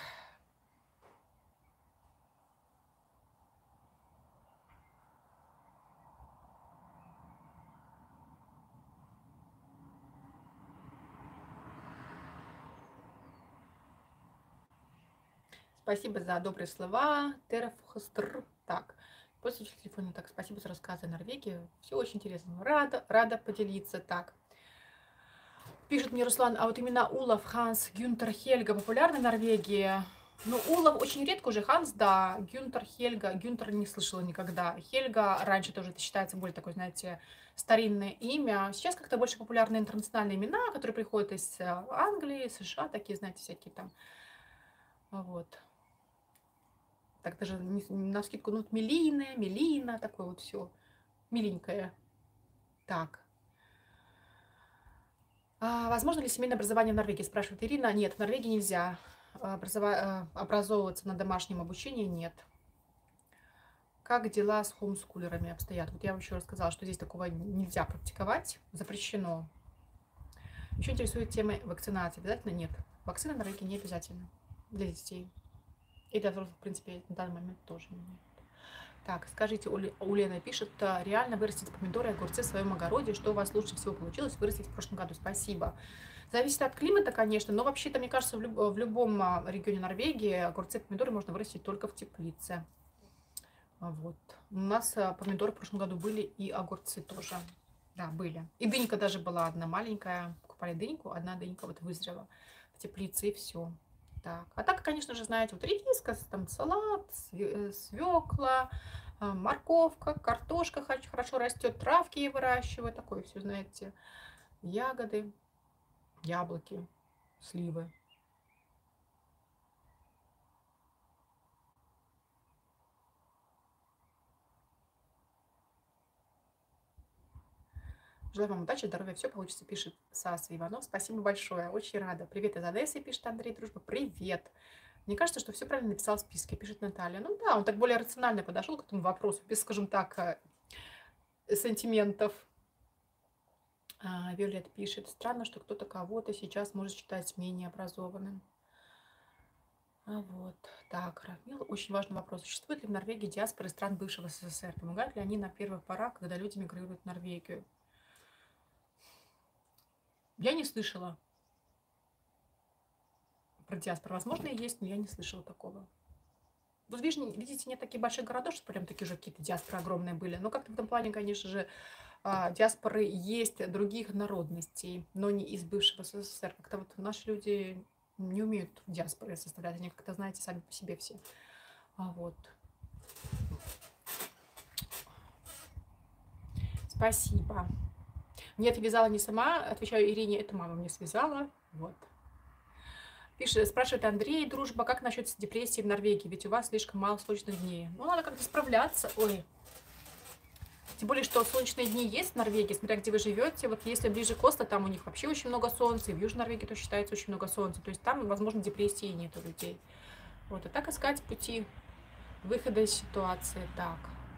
Спасибо за добрые слова. Терафхостр. Так, после телефона. Так, спасибо за рассказы о Норвегии. Все очень интересно. Рада поделиться. Так. Пишет мне Руслан, а вот именно Улов, Ханс, Гюнтер, Хельга популярны в Норвегии? Ну, Улов очень редко уже, Ханс, да, Гюнтер, Хельга, Гюнтер не слышала никогда. Хельга раньше тоже это считается более такое, знаете, старинное имя. Сейчас как-то больше популярны интернациональные имена, которые приходят из Англии, США, такие, знаете, всякие там. Вот. Так даже навскидку, ну, Мелина, такое вот все миленькое. Так. Возможно ли семейное образование в Норвегии, спрашивает Ирина. Нет, в Норвегии нельзя образовываться на домашнем обучении, нет. Как дела с хоумскулерами обстоят? Вот я вам еще рассказала, что здесь такого нельзя практиковать, запрещено. Еще интересует тема вакцинации. Обязательно нет. Вакцина в Норвегии не обязательно для детей. И для взрослых, в принципе, на данный момент тоже нет. Так, скажите, у Лены пишет, реально вырастить помидоры и огурцы в своем огороде. Что у вас лучше всего получилось вырастить в прошлом году? Спасибо. Зависит от климата, конечно, но вообще-то, мне кажется, в любом регионе Норвегии огурцы и помидоры можно вырастить только в теплице. Вот. У нас помидоры в прошлом году были и огурцы тоже. Да, были. И дынька даже была одна маленькая. Покупали дыньку, одна дынька вот вызрела в теплице, и все. Так, а так, конечно же, знаете, вот редиска, там салат, свекла, морковка, картошка хорошо растет, травки я выращиваю, такое все, знаете, ягоды, яблоки, сливы. Желаю вам удачи, здоровья, все получится, пишет Саса Иванов. Спасибо большое, очень рада. Привет из Одессы, пишет Андрей Дружба. Привет. Мне кажется, что все правильно написал в списке, пишет Наталья. Ну да, он так более рационально подошел к этому вопросу, без, скажем так, сантиментов. Виолет пишет. Странно, что кто-то кого-то сейчас может считать менее образованным. Вот. Так, Рамил, очень важный вопрос. Существует ли в Норвегии диаспора стран бывшего СССР? Помогают ли они на первых порах, когда люди мигрируют в Норвегию? Я не слышала про диаспору. Возможно, и есть, но я не слышала такого. Вот видите, нет таких больших городов, что прям такие же какие-то диаспоры огромные были. Но как-то в этом плане, конечно же, диаспоры есть других народностей, но не из бывшего СССР. Как-то вот наши люди не умеют диаспоры составлять. Они как-то, знаете, сами по себе все. Вот. Спасибо. Нет, вязала не сама. Отвечаю Ирине, это мама мне связала. Вот. Пишет, спрашивает Андрей, Дружба, как насчет депрессии в Норвегии? Ведь у вас слишком мало солнечных дней. Ну, надо как-то справляться. Ой. Тем более, что солнечные дни есть в Норвегии, смотря где вы живете. Вот если ближе к Осло, там у них вообще очень много солнца. И в Южной Норвегии тоже считается очень много солнца. То есть там, возможно, депрессии нет у людей. Вот. А так искать пути выхода из ситуации. Так.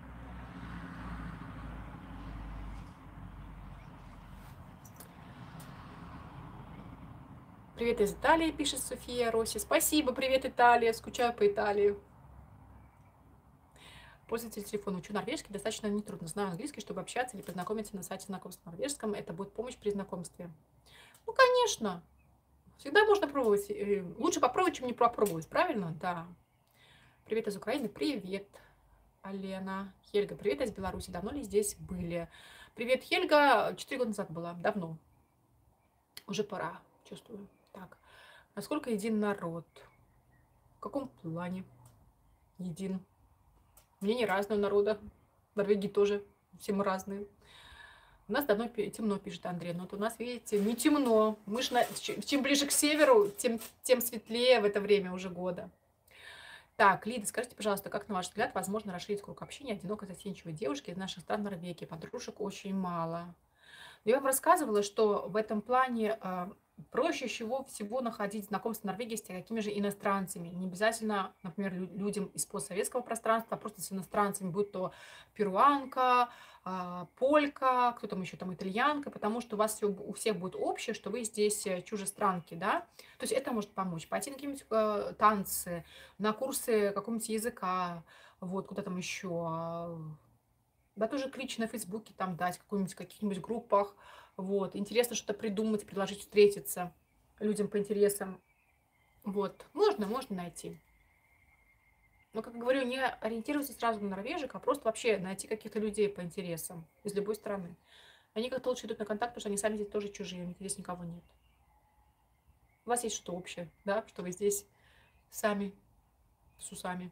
Привет из Италии, пишет София Роси. Спасибо, привет, Италия. Скучаю по Италии. Пользователь телефона. Учу норвежский, достаточно нетрудно. Знаю английский, чтобы общаться или познакомиться на сайте знакомств в норвежском. Это будет помощь при знакомстве. Ну, конечно. Всегда можно пробовать. Лучше попробовать, чем не попробовать. Правильно? Да. Привет из Украины. Привет, Алена. Хельга, привет из Беларуси. Давно ли здесь были? Привет, Хельга. 4 года назад была. Давно. Уже пора, чувствую. Так. Насколько един народ? В каком плане един? Мнения разные у народа. В Норвегии тоже. Все мы разные. У нас давно темно, пишет Андрей. Но вот у нас, видите, не темно. Мы ж чем ближе к северу, тем светлее в это время уже года. Так, Лида, скажите, пожалуйста, как, на ваш взгляд, возможно расширить круг общения одинокой застенчивой девушки из наших стран Норвегии? Подружек очень мало. Я вам рассказывала, что в этом плане проще всего находить знакомство в Норвегии с такими же иностранцами. Не обязательно, например, людям из постсоветского пространства, а просто с иностранцами, будь то перуанка, полька, кто там еще там, итальянка, потому что у вас у всех будет общее, что вы здесь чужестранки, да. То есть это может помочь. Пойти на какие-нибудь танцы, на курсы какого-нибудь языка, вот, куда там еще, да, тоже клич на Фейсбуке там дать, в каких-нибудь группах. Вот. Интересно что-то придумать, предложить встретиться людям по интересам. Вот. Можно найти. Но, как говорю, не ориентируйтесь сразу на норвежек, а просто вообще найти каких-то людей по интересам из любой страны. Они как-то лучше идут на контакт, потому что они сами здесь тоже чужие, у них здесь никого нет. У вас есть что общее, да, что вы здесь сами с усами.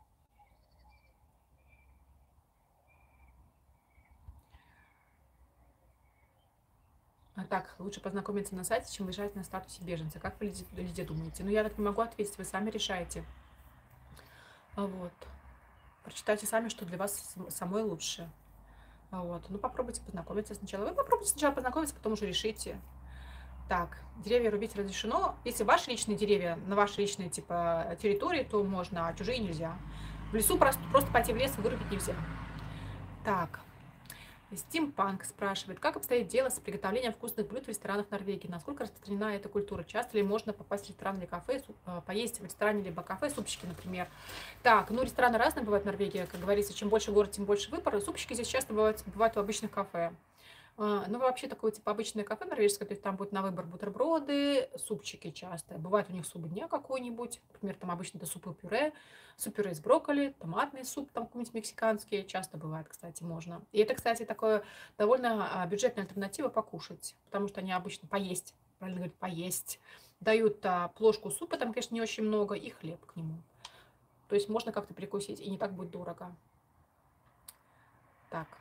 А так, лучше познакомиться на сайте, чем лежать на статусе беженца. Как вы, Лидия, думаете? Ну, я так не могу ответить, вы сами решаете. Вот. Прочитайте сами, что для вас самое лучшее. Вот. Ну, попробуйте познакомиться сначала. Вы попробуйте сначала познакомиться, потом уже решите. Так, деревья рубить разрешено. Если ваши личные деревья на вашей личной типа территории, то можно, а чужие нельзя. В лесу просто пойти в лес и вырубить нельзя. Так. Стимпанк спрашивает, как обстоит дело с приготовлением вкусных блюд в ресторанах Норвегии? Насколько распространена эта культура? Часто ли можно попасть в ресторан или кафе, поесть в ресторане либо кафе, супчики, например? Так, ну рестораны разные бывают в Норвегии, как говорится, чем больше город, тем больше выбора. Супчики здесь часто бывают в обычных кафе. Ну, вообще такое, типа, обычное кафе норвежское, то есть там будет на выбор бутерброды, супчики часто. Бывает у них суп дня какой-нибудь, например, там обычно это суп-пюре из брокколи, томатный суп там какой-нибудь мексиканский, часто бывает, кстати, можно. И это, кстати, такое довольно бюджетная альтернатива покушать, потому что они обычно поесть, правильно говорить, поесть. Дают плошку супа, там, конечно, не очень много, и хлеб к нему. То есть можно как-то перекусить, и не так будет дорого. Так.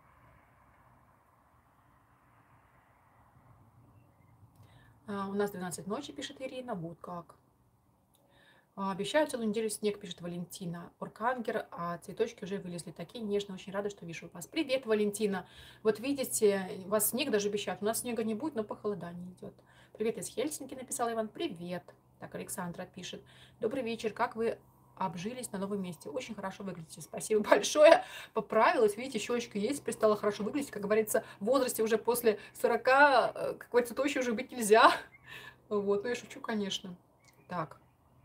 У нас 12 ночи, пишет Ирина. Вот как. Обещаю целую неделю снег, пишет Валентина. Оркангер, а цветочки уже вылезли. Такие нежные. Очень рада, что вижу вас. Привет, Валентина. Вот видите, у вас снег даже обещают. У нас снега не будет, но похолодание идет. Привет из Хельсинки, написал Иван. Привет. Так, Александра пишет. Добрый вечер. Как вы обжились на новом месте? Очень хорошо выглядите. Спасибо большое. Поправилась. Видите, щечка есть, перестала хорошо выглядеть. Как говорится, в возрасте уже после 40 какой цветочек уже быть нельзя. Вот, ну я шучу, конечно. Так.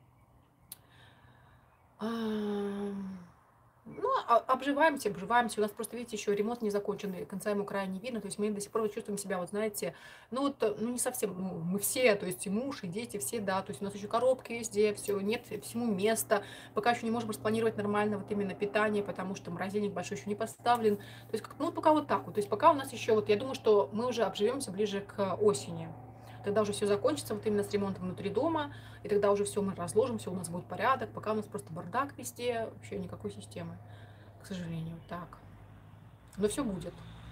Ну, обживаемся. У нас просто, видите, еще ремонт не законченный, конца ему края не видно. То есть мы до сих пор чувствуем себя, вот знаете, ну вот, ну не совсем, ну, мы все, то есть и муж, и дети, все, да, то есть у нас еще коробки везде, все, нет всему места. Пока еще не можем распланировать нормально вот именно питание, потому что морозильник большой еще не поставлен. То есть, ну, пока вот так вот. То есть пока у нас еще, вот я думаю, что мы уже обживемся ближе к осени. Тогда уже все закончится вот именно с ремонтом внутри дома, и тогда уже все мы разложим, все у нас будет порядок. Пока у нас просто бардак везде, вообще никакой системы, к сожалению. Так, но все будет.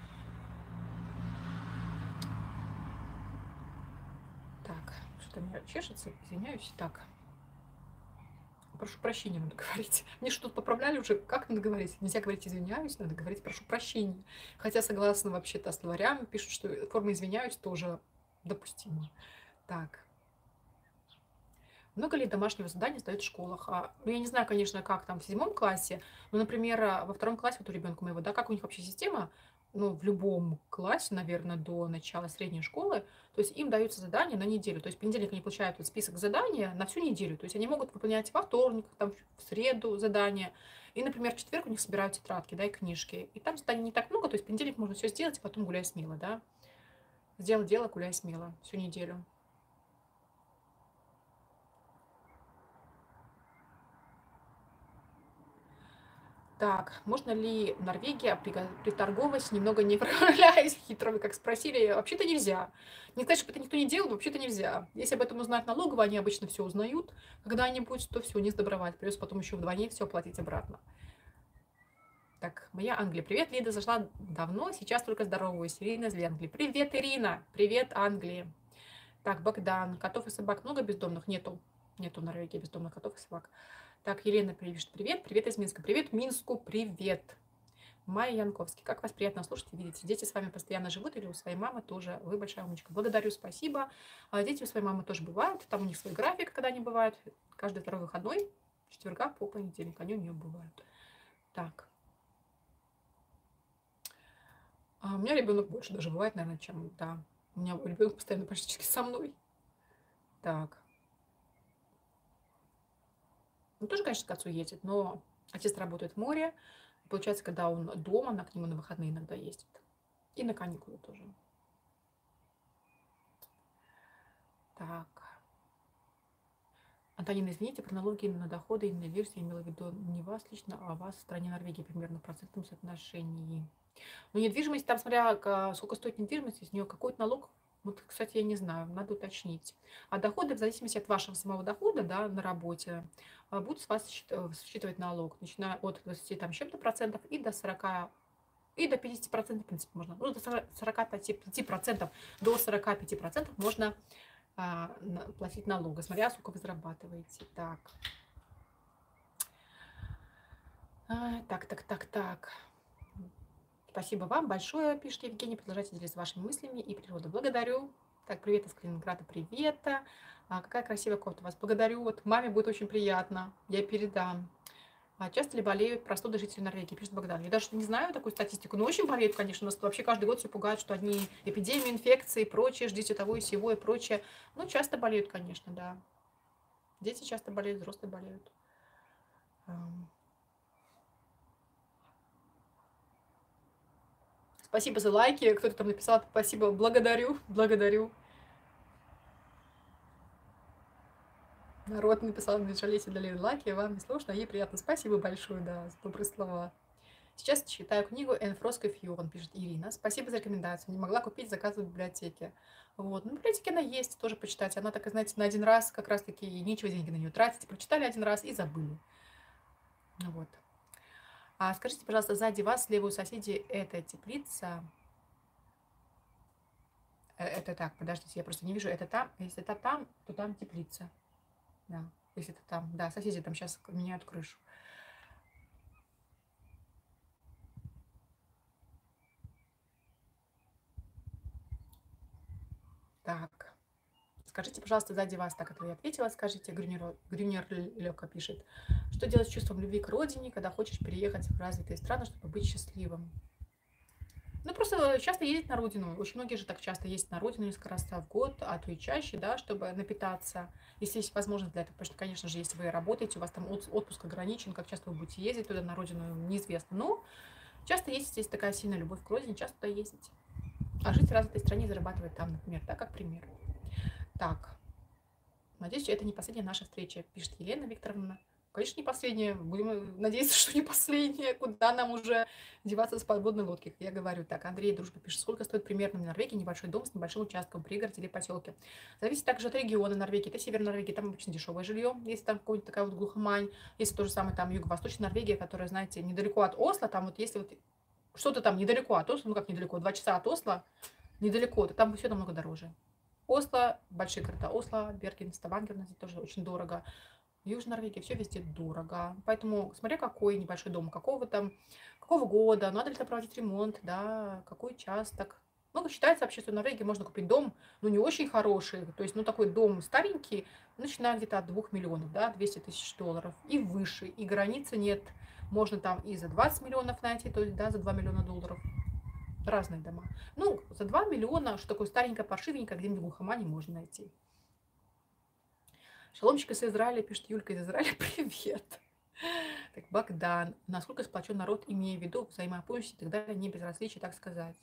Так, что-то меня чешется, извиняюсь. Так, прошу прощения, надо говорить. Мне что-то поправляли уже, как надо говорить? Нельзя говорить «извиняюсь», надо говорить «прошу прощения». Хотя, согласно вообще-то словарям, пишут, что форма «извиняюсь» тоже допустима. Так. Много ли домашнего задания сдают в школах? Ну, я не знаю, конечно, как там в 7 классе, но, например, во 2 классе, вот у ребенка моего, да, как у них вообще система, ну, в любом классе, наверное, до начала средней школы, то есть им даются задания на неделю. То есть в понедельник они получают вот список задания на всю неделю. То есть они могут выполнять во вторник, там, в среду задания. И, например, в четверг у них собирают тетрадки, да, и книжки. И там заданий не так много, то есть в понедельник можно все сделать, и потом гуляй смело, да. Сделал дело, гуляй смело всю неделю. Так, можно ли в Норвегии приторговать, немного не проявляясь хитро, вы как спросили, вообще-то нельзя. Не сказать, что это никто не делал, вообще-то нельзя. Если об этом узнают налоговые, они обычно все узнают когда-нибудь, то все, не сдобровать. Придется потом еще вдвойне все оплатить обратно. Так, моя Англия. Привет, Лида, зашла давно, сейчас только здороваюсь. Ирина из Венгрии. Привет, Ирина. Привет, Англия. Так, Богдан. Котов и собак много бездомных? Нету. Нету в Норвегии бездомных котов и собак. Так, Елена пишет привет. Привет из Минска. Привет Минску. Привет. Майя Янковский. Как вас приятно слушать и видеть. Дети с вами постоянно живут или у своей мамы тоже? Вы большая умничка. Благодарю, спасибо. Дети у своей мамы тоже бывают. Там у них свой график, когда они бывают. Каждый второй выходной. Четверга по понедельник. Они у нее бывают. Так. У меня ребенок больше даже бывает, наверное, чем... Да. У меня ребенок постоянно практически со мной. Так. Он тоже, конечно, к отцу ездит, но отец работает в море. Получается, когда он дома, она к нему на выходные иногда ездит. И на каникулы тоже. Так. Антонина, извините, про налоги на доходы и на версии имела в виду не вас лично, а вас в стране Норвегии примерно в процентном соотношении. Но недвижимость, там, смотря сколько стоит недвижимость, из нее какой-то налог, вот, кстати, я не знаю, надо уточнить. А доходы, в зависимости от вашего самого дохода, да, на работе, будут с вас считывать налог, начиная от 20 там чем-то процентов и до 40, и до 50%, в принципе, можно. Ну, до 45%, до 45% можно платить налога, смотря сколько вы зарабатываете. Так. Так. Спасибо вам большое, пишет Евгений. Продолжайте делиться вашими мыслями и природой. Благодарю. Так, привет из Калининграда, привет. Какая красивая кофта у вас. Благодарю. Вот маме будет очень приятно. Я передам. Часто ли болеют простуды жители Норвегии, пишет Богдан. Я даже не знаю такую статистику, но очень болеют, конечно. У нас вообще каждый год все пугают, что одни эпидемии, инфекции и прочее, ждите того и сего и прочее. Ну, часто болеют, конечно, да. Дети часто болеют, взрослые болеют. Спасибо за лайки. Кто-то там написал, спасибо, благодарю. Народ написал, не жалейте, дали лайки, вам не сложно, ей приятно. Спасибо большое, да, за добрые слова. Сейчас читаю книгу «Энфроска Фьюрон», пишет Ирина. Спасибо за рекомендацию. Не могла купить, заказывать в библиотеке. Вот. Ну, в библиотеке она есть, тоже почитать. Она такая, знаете, на один раз как раз-таки и нечего деньги на нее тратить. Прочитали один раз и забыли. Вот. А скажите, пожалуйста, сзади вас, слева у соседей, это теплица? Это так, подождите, я просто не вижу. Это там, если это там, то там теплица. Да, если это там. Да, соседи там сейчас меняют крышу. Так. Скажите, пожалуйста, сзади вас, так это я ответила, скажите, Грюнер Лёка пишет. Что делать с чувством любви к родине, когда хочешь переехать в развитые страны, чтобы быть счастливым? Ну, просто часто ездить на родину. Очень многие же так часто ездят на родину несколько раз в год, а то и чаще, да, чтобы напитаться. Если есть возможность для этого. Потому что, конечно же, если вы работаете, у вас там отпуск ограничен, как часто вы будете ездить туда на родину, неизвестно. Но часто есть, есть такая сильная любовь к родине, часто туда ездить. А жить в развитой стране и зарабатывать там, например, да, как пример. Так, надеюсь, это не последняя наша встреча, пишет Елена Викторовна. Конечно, не последняя. Будем надеяться, что не последняя. Куда нам уже деваться с подводной лодки? Я говорю так. Андрей Дружба пишет. Сколько стоит примерно в Норвегии небольшой дом с небольшим участком, пригород или поселке? Зависит также от региона Норвегии. Это Северная Норвегия, там обычно дешевое жилье. Если там какой-нибудь такая вот глухомань. Если то же самое там Юго-Восточная Норвегия, которая, знаете, недалеко от Осло. Там вот если вот что-то там недалеко от Осло, ну как недалеко, 2 часа от Осло, недалеко, то там все намного дороже. Осло, большие города Осло, Берген, Ставангер, здесь тоже очень дорого. Южная Норвегия, все везде дорого. Поэтому смотря какой небольшой дом, какого года, надо ли там проводить ремонт, да, какой участок. Ну, считается вообще, что в Норвегии можно купить дом, ну, не очень хороший, то есть, ну, такой дом старенький, начиная где-то от 2 миллионов, да, 200 тысяч долларов и выше, и границы нет. Можно там и за 20 миллионов найти, то есть, да, за 2 миллиона долларов. Разные дома. Ну, за 2 миллиона, что такое старенькое, паршивенькое, где-нибудь в глухомане можно найти. Шаломчик из Израиля, пишет Юлька из Израиля, привет. Так, Богдан. Насколько сплочен народ, имея в виду взаимопомощь и так далее, не безразличие, так сказать?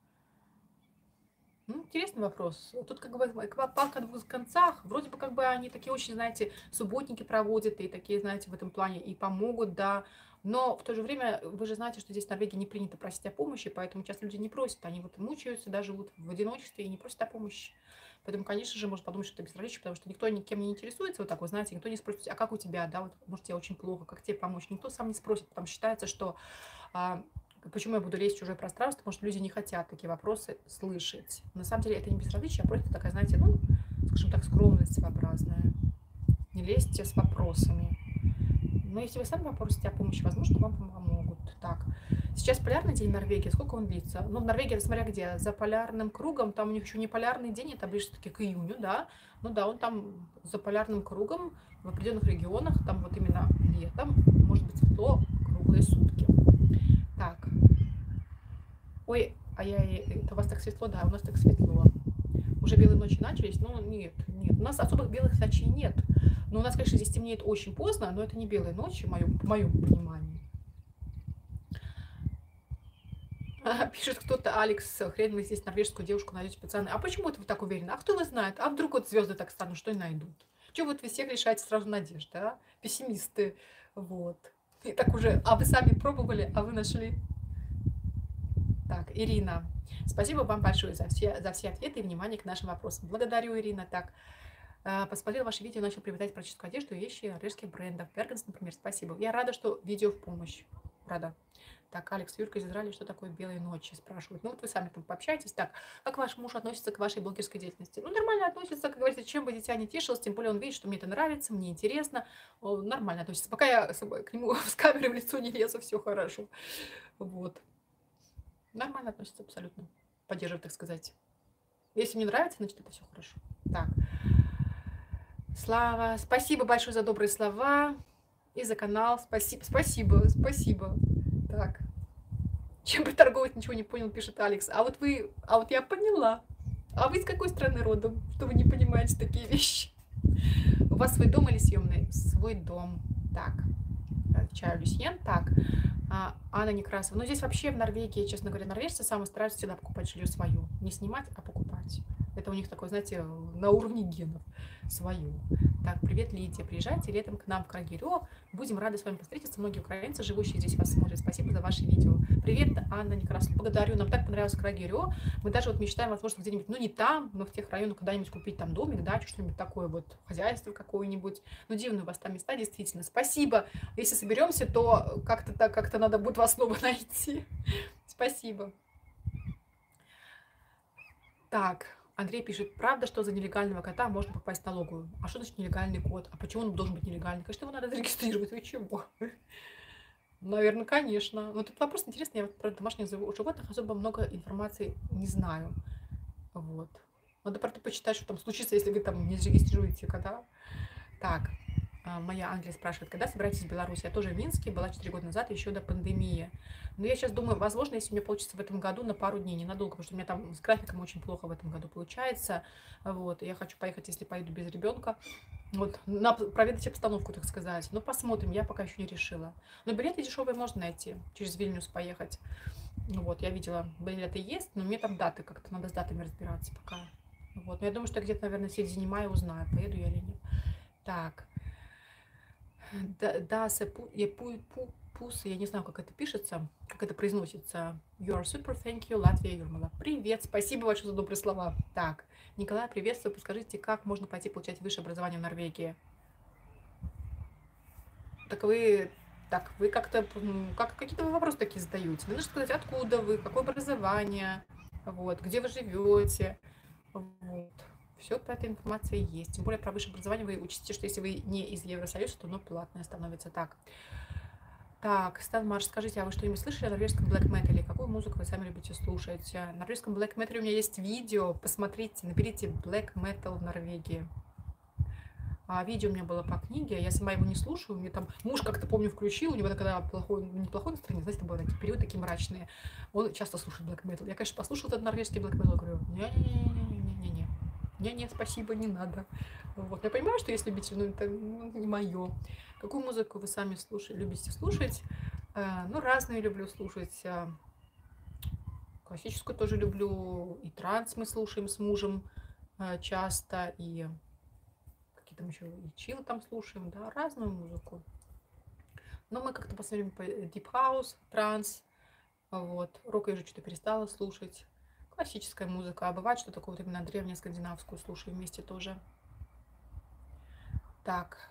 Ну, интересный вопрос. Тут как бы палка о двух концах. Вроде бы как бы они такие очень, знаете, субботники проводят и такие, знаете, в этом плане и помогут, да. Но в то же время вы же знаете, что здесь в Норвегии не принято просить о помощи, поэтому часто люди не просят. Они вот мучаются, даже живут в одиночестве и не просят о помощи. Поэтому, конечно же, можно подумать, что это безразличие, потому что никто никем не интересуется, вот так вот, знаете, никто не спросит, а как у тебя, да, вот, может, тебе очень плохо, как тебе помочь, никто сам не спросит, потому что считается, что, почему я буду лезть в чужое пространство, потому что люди не хотят такие вопросы слышать. На самом деле это не безразличие, а просто такая, знаете, ну, скажем так, скромность своеобразная. Не лезьте с вопросами. Но если вы сами попросите о помощи, возможно, вам помогут. Так, сейчас полярный день в Норвегии. Сколько он длится? Ну, в Норвегии, смотря где, за полярным кругом, там у них еще не полярный день, это ближе все-таки к июню, да. Ну да, он там за полярным кругом в определенных регионах, там вот именно летом, может быть, светло круглые сутки. Так. Ой, это у вас так светло? Да, у нас так светло. Уже белые ночи начались? Ну, нет. У нас особых белых ночей нет. Но у нас, конечно, здесь темнеет очень поздно, но это не белые ночи, в моем понимании. Пишет кто-то, Алекс, хрен вы здесь норвежскую девушку найдете, пацаны. А почему это вы так уверены? А кто вы знает? А вдруг вот звезды так станут, что и найдут? Чего вот вы всех лишаете сразу надежды, а? Пессимисты. Вот. И так уже, а вы сами пробовали, а вы нашли? Так, Ирина. Спасибо вам большое за все ответы и внимание к нашим вопросам. Благодарю, Ирина. Так, посмотрела ваше видео, начал приобретать практическую одежду и вещи норвежских брендов. Бергенс, например, спасибо. Я рада, что видео в помощь. Рада. Так, Алекс, Юрка из Израиля, что такое белые ночи, спрашивают. Ну, вот вы сами там пообщаетесь. Так, как ваш муж относится к вашей блогерской деятельности? Ну, нормально относится, как говорится, чем бы дитя не тешилось, тем более он видит, что мне это нравится, мне интересно. Он нормально относится. Пока я к нему с камерой в лицо не лезу, все хорошо. Вот. Нормально относится абсолютно. Поддерживает, так сказать. Если мне нравится, значит, это все хорошо. Так. Слава, спасибо большое за добрые слова и за канал. Спасибо. Так. Чем приторговать, ничего не понял, пишет Алекс. А вот я поняла. А вы из какой страны родом, что вы не понимаете такие вещи? У вас свой дом или съемный? Свой дом. Так. Отвечаю, Люсьен. Так. Анна Некрасова. Ну, здесь вообще в Норвегии, честно говоря, норвежцы самые стараются всегда покупать жилье свое. Не снимать, а покупать. Это у них такое, знаете, на уровне генов свое. Так, привет, Лидия. Приезжайте летом к нам в Крагирево. Будем рады с вами встретиться. Многие украинцы, живущие здесь, вас смотрят. Спасибо за ваши видео. Привет, Анна Некрасова. Благодарю. Нам так понравилось Крагирево. Мы даже вот мечтаем, возможно, где-нибудь, ну не там, но в тех районах когда-нибудь купить там домик, дачу, что-нибудь такое вот, хозяйство какое-нибудь. Ну, дивные у вас там места, действительно. Спасибо. Если соберемся, то как-то так, как-то надо будет вас снова найти. Спасибо. Так, Андрей пишет, правда, что за нелегального кота можно попасть в налоговую? А что значит нелегальный кот? А почему он должен быть нелегальный? Конечно, его надо зарегистрировать. Вы чего? Наверное, конечно. Но тут вопрос интересный. Я про домашних животных особо много информации не знаю. Вот. Надо просто почитать, что там случится, если вы там не зарегистрируете кота. Так, моя Англия спрашивает, когда собираетесь в Беларусь? Я тоже в Минске, была 4 года назад, еще до пандемии. Но я сейчас думаю, возможно, если у меня получится в этом году на пару дней, ненадолго, потому что у меня там с графиком очень плохо в этом году получается. Вот, я хочу поехать, если поеду без ребенка. Вот, проведать обстановку, так сказать. Ну, посмотрим, я пока еще не решила. Но билеты дешевые можно найти, через Вильнюс поехать. Ну, вот, я видела, билеты есть, но мне там даты, как-то надо с датами разбираться пока. Вот, но я думаю, что где-то, наверное, в середине мая узнаю, поеду я или нет. Так. Да, пус, я не знаю, как это пишется, как это произносится. You are super, thank you, Латвия, Юрмала. Привет, спасибо большое за добрые слова. Так, Николай, приветствую. Подскажите, как можно пойти получать высшее образование в Норвегии? Так вы как-то, какие-то вопросы такие задаете. Надо сказать, откуда вы, какое образование, вот, где вы живете. Вот. Все по этой информации есть. Тем более про высшее образование вы учтите, что если вы не из Евросоюза, то оно платное становится. Так, Стан Марш, скажите, а вы что-нибудь слышали о норвежском блэк метале? Какую музыку вы сами любите слушать? На норвежском блэк метале у меня есть видео. Посмотрите, наберите блэк метал в Норвегии. Видео у меня было по книге, я сама его не слушаю, мне там муж как-то, помню, включил, у него когда неплохое настроение, знаете, там были такие периоды такие мрачные, он часто слушает блэк метал. Я, конечно, послушала этот норвежский блэк метал, говорю, не, спасибо, не надо. Вот. Я понимаю, что есть любители, но это не мое. Какую музыку вы сами любите слушать? Ну, разные люблю слушать. Классическую тоже люблю, и транс мы слушаем с мужем часто, и там еще и чил там слушаем, да, разную музыку. Но мы как-то посмотрим по Deep House, транс, вот. Рок я уже что-то перестала слушать. Классическая музыка, а бывает, что такое вот именно древнюю скандинавскую слушаю вместе тоже. Так.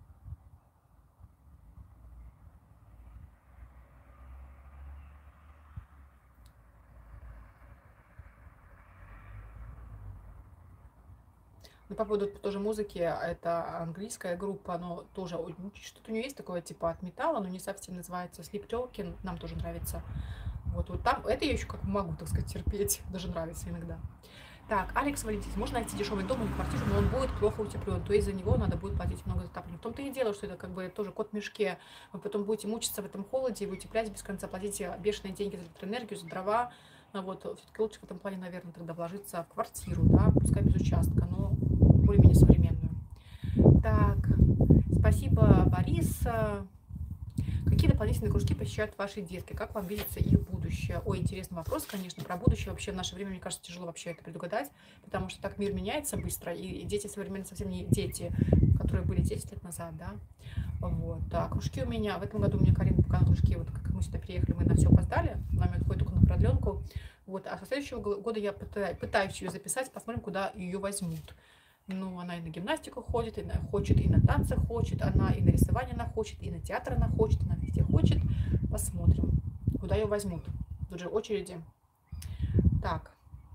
Ну, по поводу тоже музыки, это английская группа, но тоже что-то у нее есть такое типа от металла, но не совсем называется Sleep Talking, нам тоже нравится. Вот там, это я еще как могу, так сказать, терпеть, даже нравится иногда. Так, Алекс Валентин, можно найти дешевый дом или квартиру, но он будет плохо утеплен, то есть за него надо будет платить много за отопление. В том-то и дело, что это как бы тоже кот в мешке. Вы потом будете мучиться в этом холоде, вы утепляете без конца, платите бешеные деньги за электроэнергию, за дрова. Вот, все-таки лучше в этом плане, наверное, тогда вложиться в квартиру, да, пускай без участка, но более-менее современную. Так, спасибо, Борис. Какие дополнительные кружки посещают ваши детки? Как вам видится их будущее? Ой, интересный вопрос, конечно. Про будущее вообще в наше время, мне кажется, тяжело вообще это предугадать, потому что так мир меняется быстро, и дети современно совсем не дети, которые были 10 лет назад, да. Вот. Да, кружки у меня, в этом году у меня Карина пока на кружки, вот как мы сюда приехали, мы на все опоздали, нам отходит только на продленку. Вот. А со следующего года я пытаюсь ее записать, посмотрим, куда ее возьмут. Ну, она и на гимнастику ходит, и хочет, и на танцы хочет, она и на рисование она хочет, и на театр она хочет, она везде хочет. Посмотрим, куда ее возьмут. Тут же очереди. Так.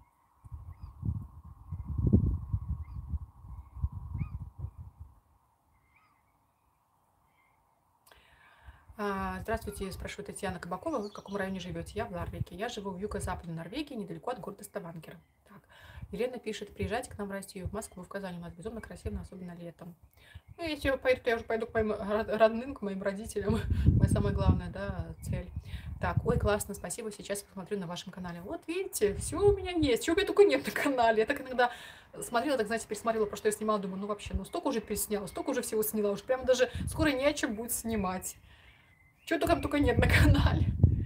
Здравствуйте, спрашивает Татьяна Кабакова. Вы в каком районе живете? Я в Ларвике. Я живу в юго-западной Норвегии, недалеко от города Ставангер. Так. Елена пишет, приезжайте к нам в Россию, в Москву, в Казань. У нас безумно красиво, особенно летом. Ну, если я поеду, то я уже пойду к моим родным, к моим родителям. Моя самая главная, да, цель. Так, ой, классно, спасибо. Сейчас посмотрю на вашем канале. Вот, видите, все у меня есть. Чего у меня только нет на канале. Я так иногда смотрела, так, знаете, пересмотрела, про что я снимала. Думаю, ну вообще, ну столько уже пересняла, столько уже всего сняла. Уж прям даже скоро не о чем будет снимать. Чего только нет на канале.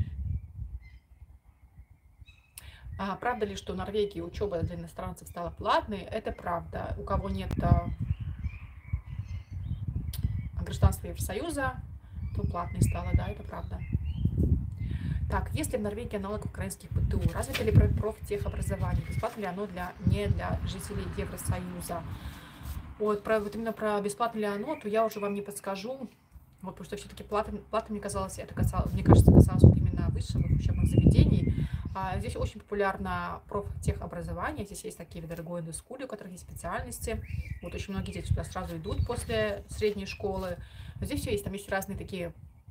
Правда ли, что в Норвегии учеба для иностранцев стала платной? Это правда. У кого нет гражданство Евросоюза, то платной стало, да, это правда. Так, есть ли в Норвегии аналог украинских ПТУ? Развито ли профтехобразование? Бесплатно ли оно не для жителей Евросоюза? Вот именно про бесплатно ли оно, то я уже вам не подскажу. Вот, потому что все-таки плата, мне казалось, мне кажется, касалось вот именно высших учебных заведений. Здесь очень популярно профтехобразование. Здесь есть такие виды Going School, у которых есть специальности. Вот очень многие дети сюда сразу идут после средней школы. Но здесь все есть, там есть разные такие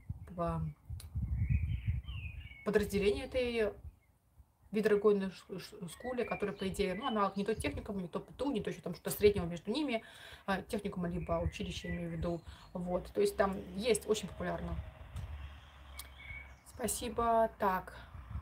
подразделения этой видорогойной школе, которые, по идее, ну, аналог не то техникуму, не то ПТУ, не то еще там что-то среднего между ними, техникума либо училище, имею в виду. Вот, то есть там есть, очень популярно. Спасибо. Так,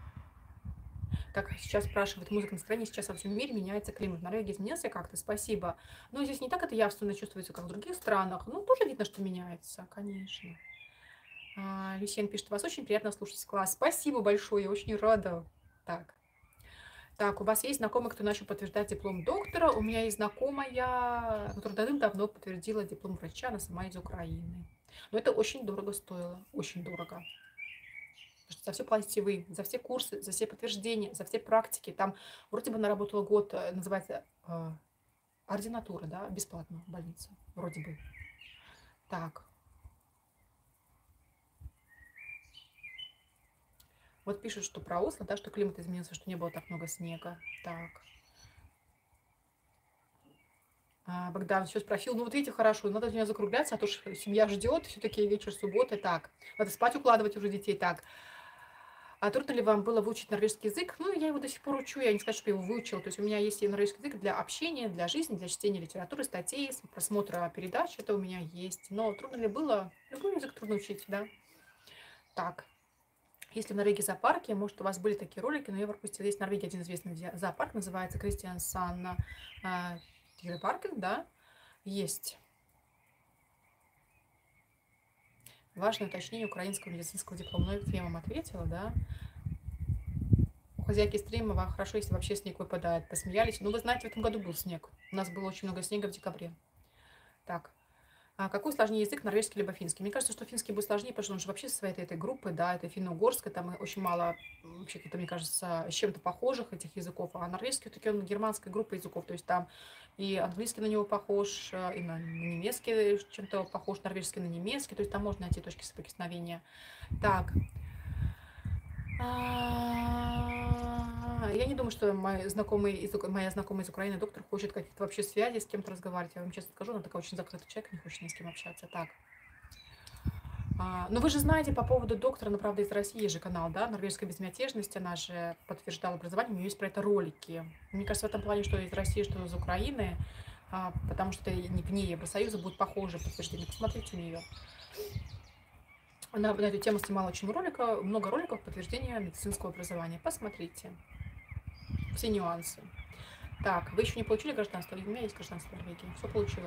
сейчас спрашивают, музыка, настроение, сейчас во всем мире меняется климат. В Норвегии изменился как-то? Спасибо. Но здесь не так это явственно чувствуется, как в других странах. Ну, тоже видно, что меняется, конечно. Люсьен пишет, вас очень приятно слушать, класс. Спасибо большое, я очень рада. Так, у вас есть знакомый, кто начал подтверждать диплом доктора? У меня есть знакомая, которая давным-давно подтвердила диплом врача, она сама из Украины. Но это очень дорого стоило, очень дорого. Потому что за все платите вы, за все курсы, за все подтверждения, за все практики. Там вроде бы она работала год, называется ординатура, да, бесплатно в больнице, вроде бы. Так. Вот пишут, что про Осло, да, что климат изменился, что не было так много снега. Так. Богдан все спросил. Ну вот видите, хорошо, надо меня закругляться, а то что семья ждет, все-таки вечер субботы. Так, надо спать укладывать уже детей. Так. А трудно ли вам было выучить норвежский язык? Ну, я его до сих пор учу, я не скажу, что я его выучила. То есть у меня есть и норвежский язык для общения, для жизни, для чтения литературы, статей, просмотра передач. Это у меня есть. Но трудно ли было? Любой язык трудно учить, да? Так. Если в Норвегии зоопарки, может, у вас были такие ролики, но я пропустила. Есть в Норвегии один известный зоопарк, называется Кристиансанд Тигропаркен, да, есть. Важное уточнение украинского медицинского диплома. Ну, это я вам ответила, да. У хозяйки стрима хорошо, если вообще снег выпадает. Посмеялись. Ну, вы знаете, в этом году был снег. У нас было очень много снега в декабре. Так. Какой сложнее язык, норвежский либо финский? Мне кажется, что финский будет сложнее, потому что он же вообще со своей этой группы, да, это финно-угорская, там очень мало, вообще каких-то, мне кажется, с чем-то похожих этих языков, а норвежский все-таки он германская группа языков, то есть там и английский на него похож, и на немецкий чем-то похож, норвежский на немецкий, то есть там можно найти точки соприкосновения. Так. Я не думаю, что моя знакомая из Украины доктор хочет каких-то вообще связей, с кем-то разговаривать. Я вам честно скажу, она такая очень закрытый человек, не хочет ни с кем общаться. Так. Но вы же знаете по поводу доктора, ну, правда, из России есть же канал, да, «Норвежская безмятежность», она же подтверждала образование, у нее есть про это ролики. Мне кажется, в этом плане, что из России, что из Украины, потому что это вне Евросоюза будет похоже подтверждение. Посмотрите у нее. Она на эту тему снимала очень много роликов подтверждения медицинского образования. Посмотрите все нюансы. Так, вы еще не получили гражданство? У меня есть гражданство Норвегии. Все получила.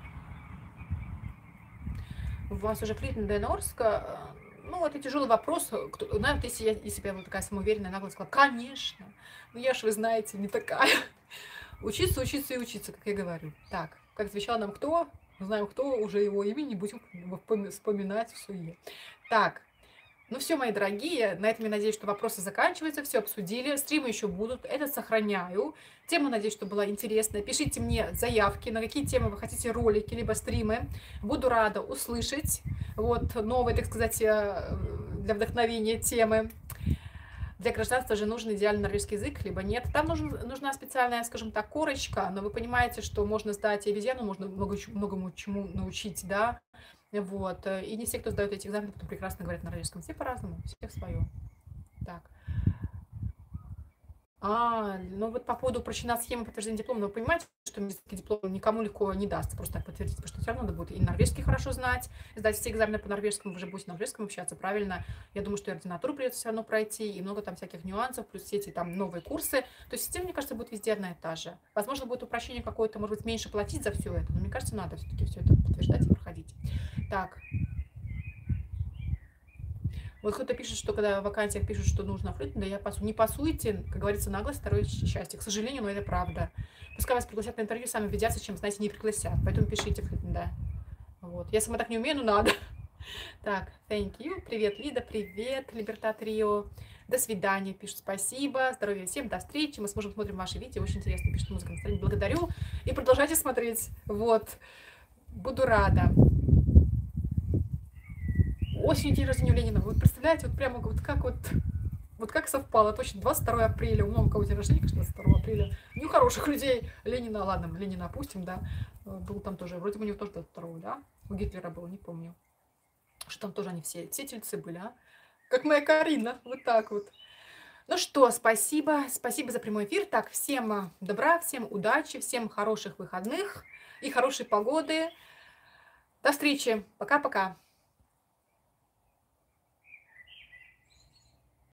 У вас уже клитн Денорска. Ну, это тяжелый вопрос. Наверное, если бы я была такая самоуверенная, нагло сказала, конечно. Ну, я ж, вы знаете, не такая. Учиться, учиться и учиться, как я говорю. Так, как отвечал нам кто? Мы знаем, кто, уже его имя не будем вспоминать в суе. Так, ну все, мои дорогие, на этом я надеюсь, что вопросы заканчиваются, все обсудили, стримы еще будут, этот сохраняю. Тема, надеюсь, что была интересная. Пишите мне заявки, на какие темы вы хотите ролики, либо стримы. Буду рада услышать вот новые, так сказать, для вдохновения темы. Для гражданства же нужен идеальный норвежский язык, либо нет. Там нужна специальная, скажем так, корочка, но вы понимаете, что можно сдать и обезьяну, можно многому чему научить, да. Вот. И не все, кто сдает эти экзамены, потом прекрасно говорят на норвежском. Все по-разному, всех свое. Так. Ну вот по поводу упрощена схема подтверждения диплома, но вы понимаете, что медицинский диплом никому легко не даст просто так подтвердить, потому что все равно надо будет и норвежский хорошо знать, сдать все экзамены по норвежскому, вы же будете на норвежском общаться, правильно? Я думаю, что и ординатуру придется все равно пройти, и много там всяких нюансов, плюс все эти там новые курсы. То есть система, мне кажется, будет везде одна и та же. Возможно, будет упрощение какое-то, может быть, меньше платить за все это, но мне кажется, надо все-таки все это подтверждать и проходить. Так. Вот кто-то пишет, что когда в вакансиях пишут, что нужно флют, да я пасу. Не пасуйте, как говорится, наглость, второе счастье. К сожалению, но это правда. Пускай вас пригласят на интервью, сами убедятся, чем, знаете, не пригласят. Поэтому пишите флют, да. Вот. Вот. Я сама так не умею, но надо. Так, thank you. Привет, Лида, привет, Либертат Рио. До свидания, пишут спасибо, здоровья всем, до встречи. Мы сможем смотрим ваши видео, очень интересно, пишет музыка настроение. Благодарю и продолжайте смотреть. Вот, буду рада. Осенью день рождения у Ленина. Вы представляете, вот прямо вот как совпало. Точно 22 апреля. У много кого день рождения, конечно, 22 апреля. Не у хороших людей. Ленина, ладно, Ленина опустим, да. Был там тоже, вроде бы у него тоже 22, да. У Гитлера было, не помню. Что там тоже они все тельцы были, а? Как моя Карина, вот так вот. Ну что, спасибо за прямой эфир. Так, всем добра, всем удачи, всем хороших выходных и хорошей погоды. До встречи. Пока-пока.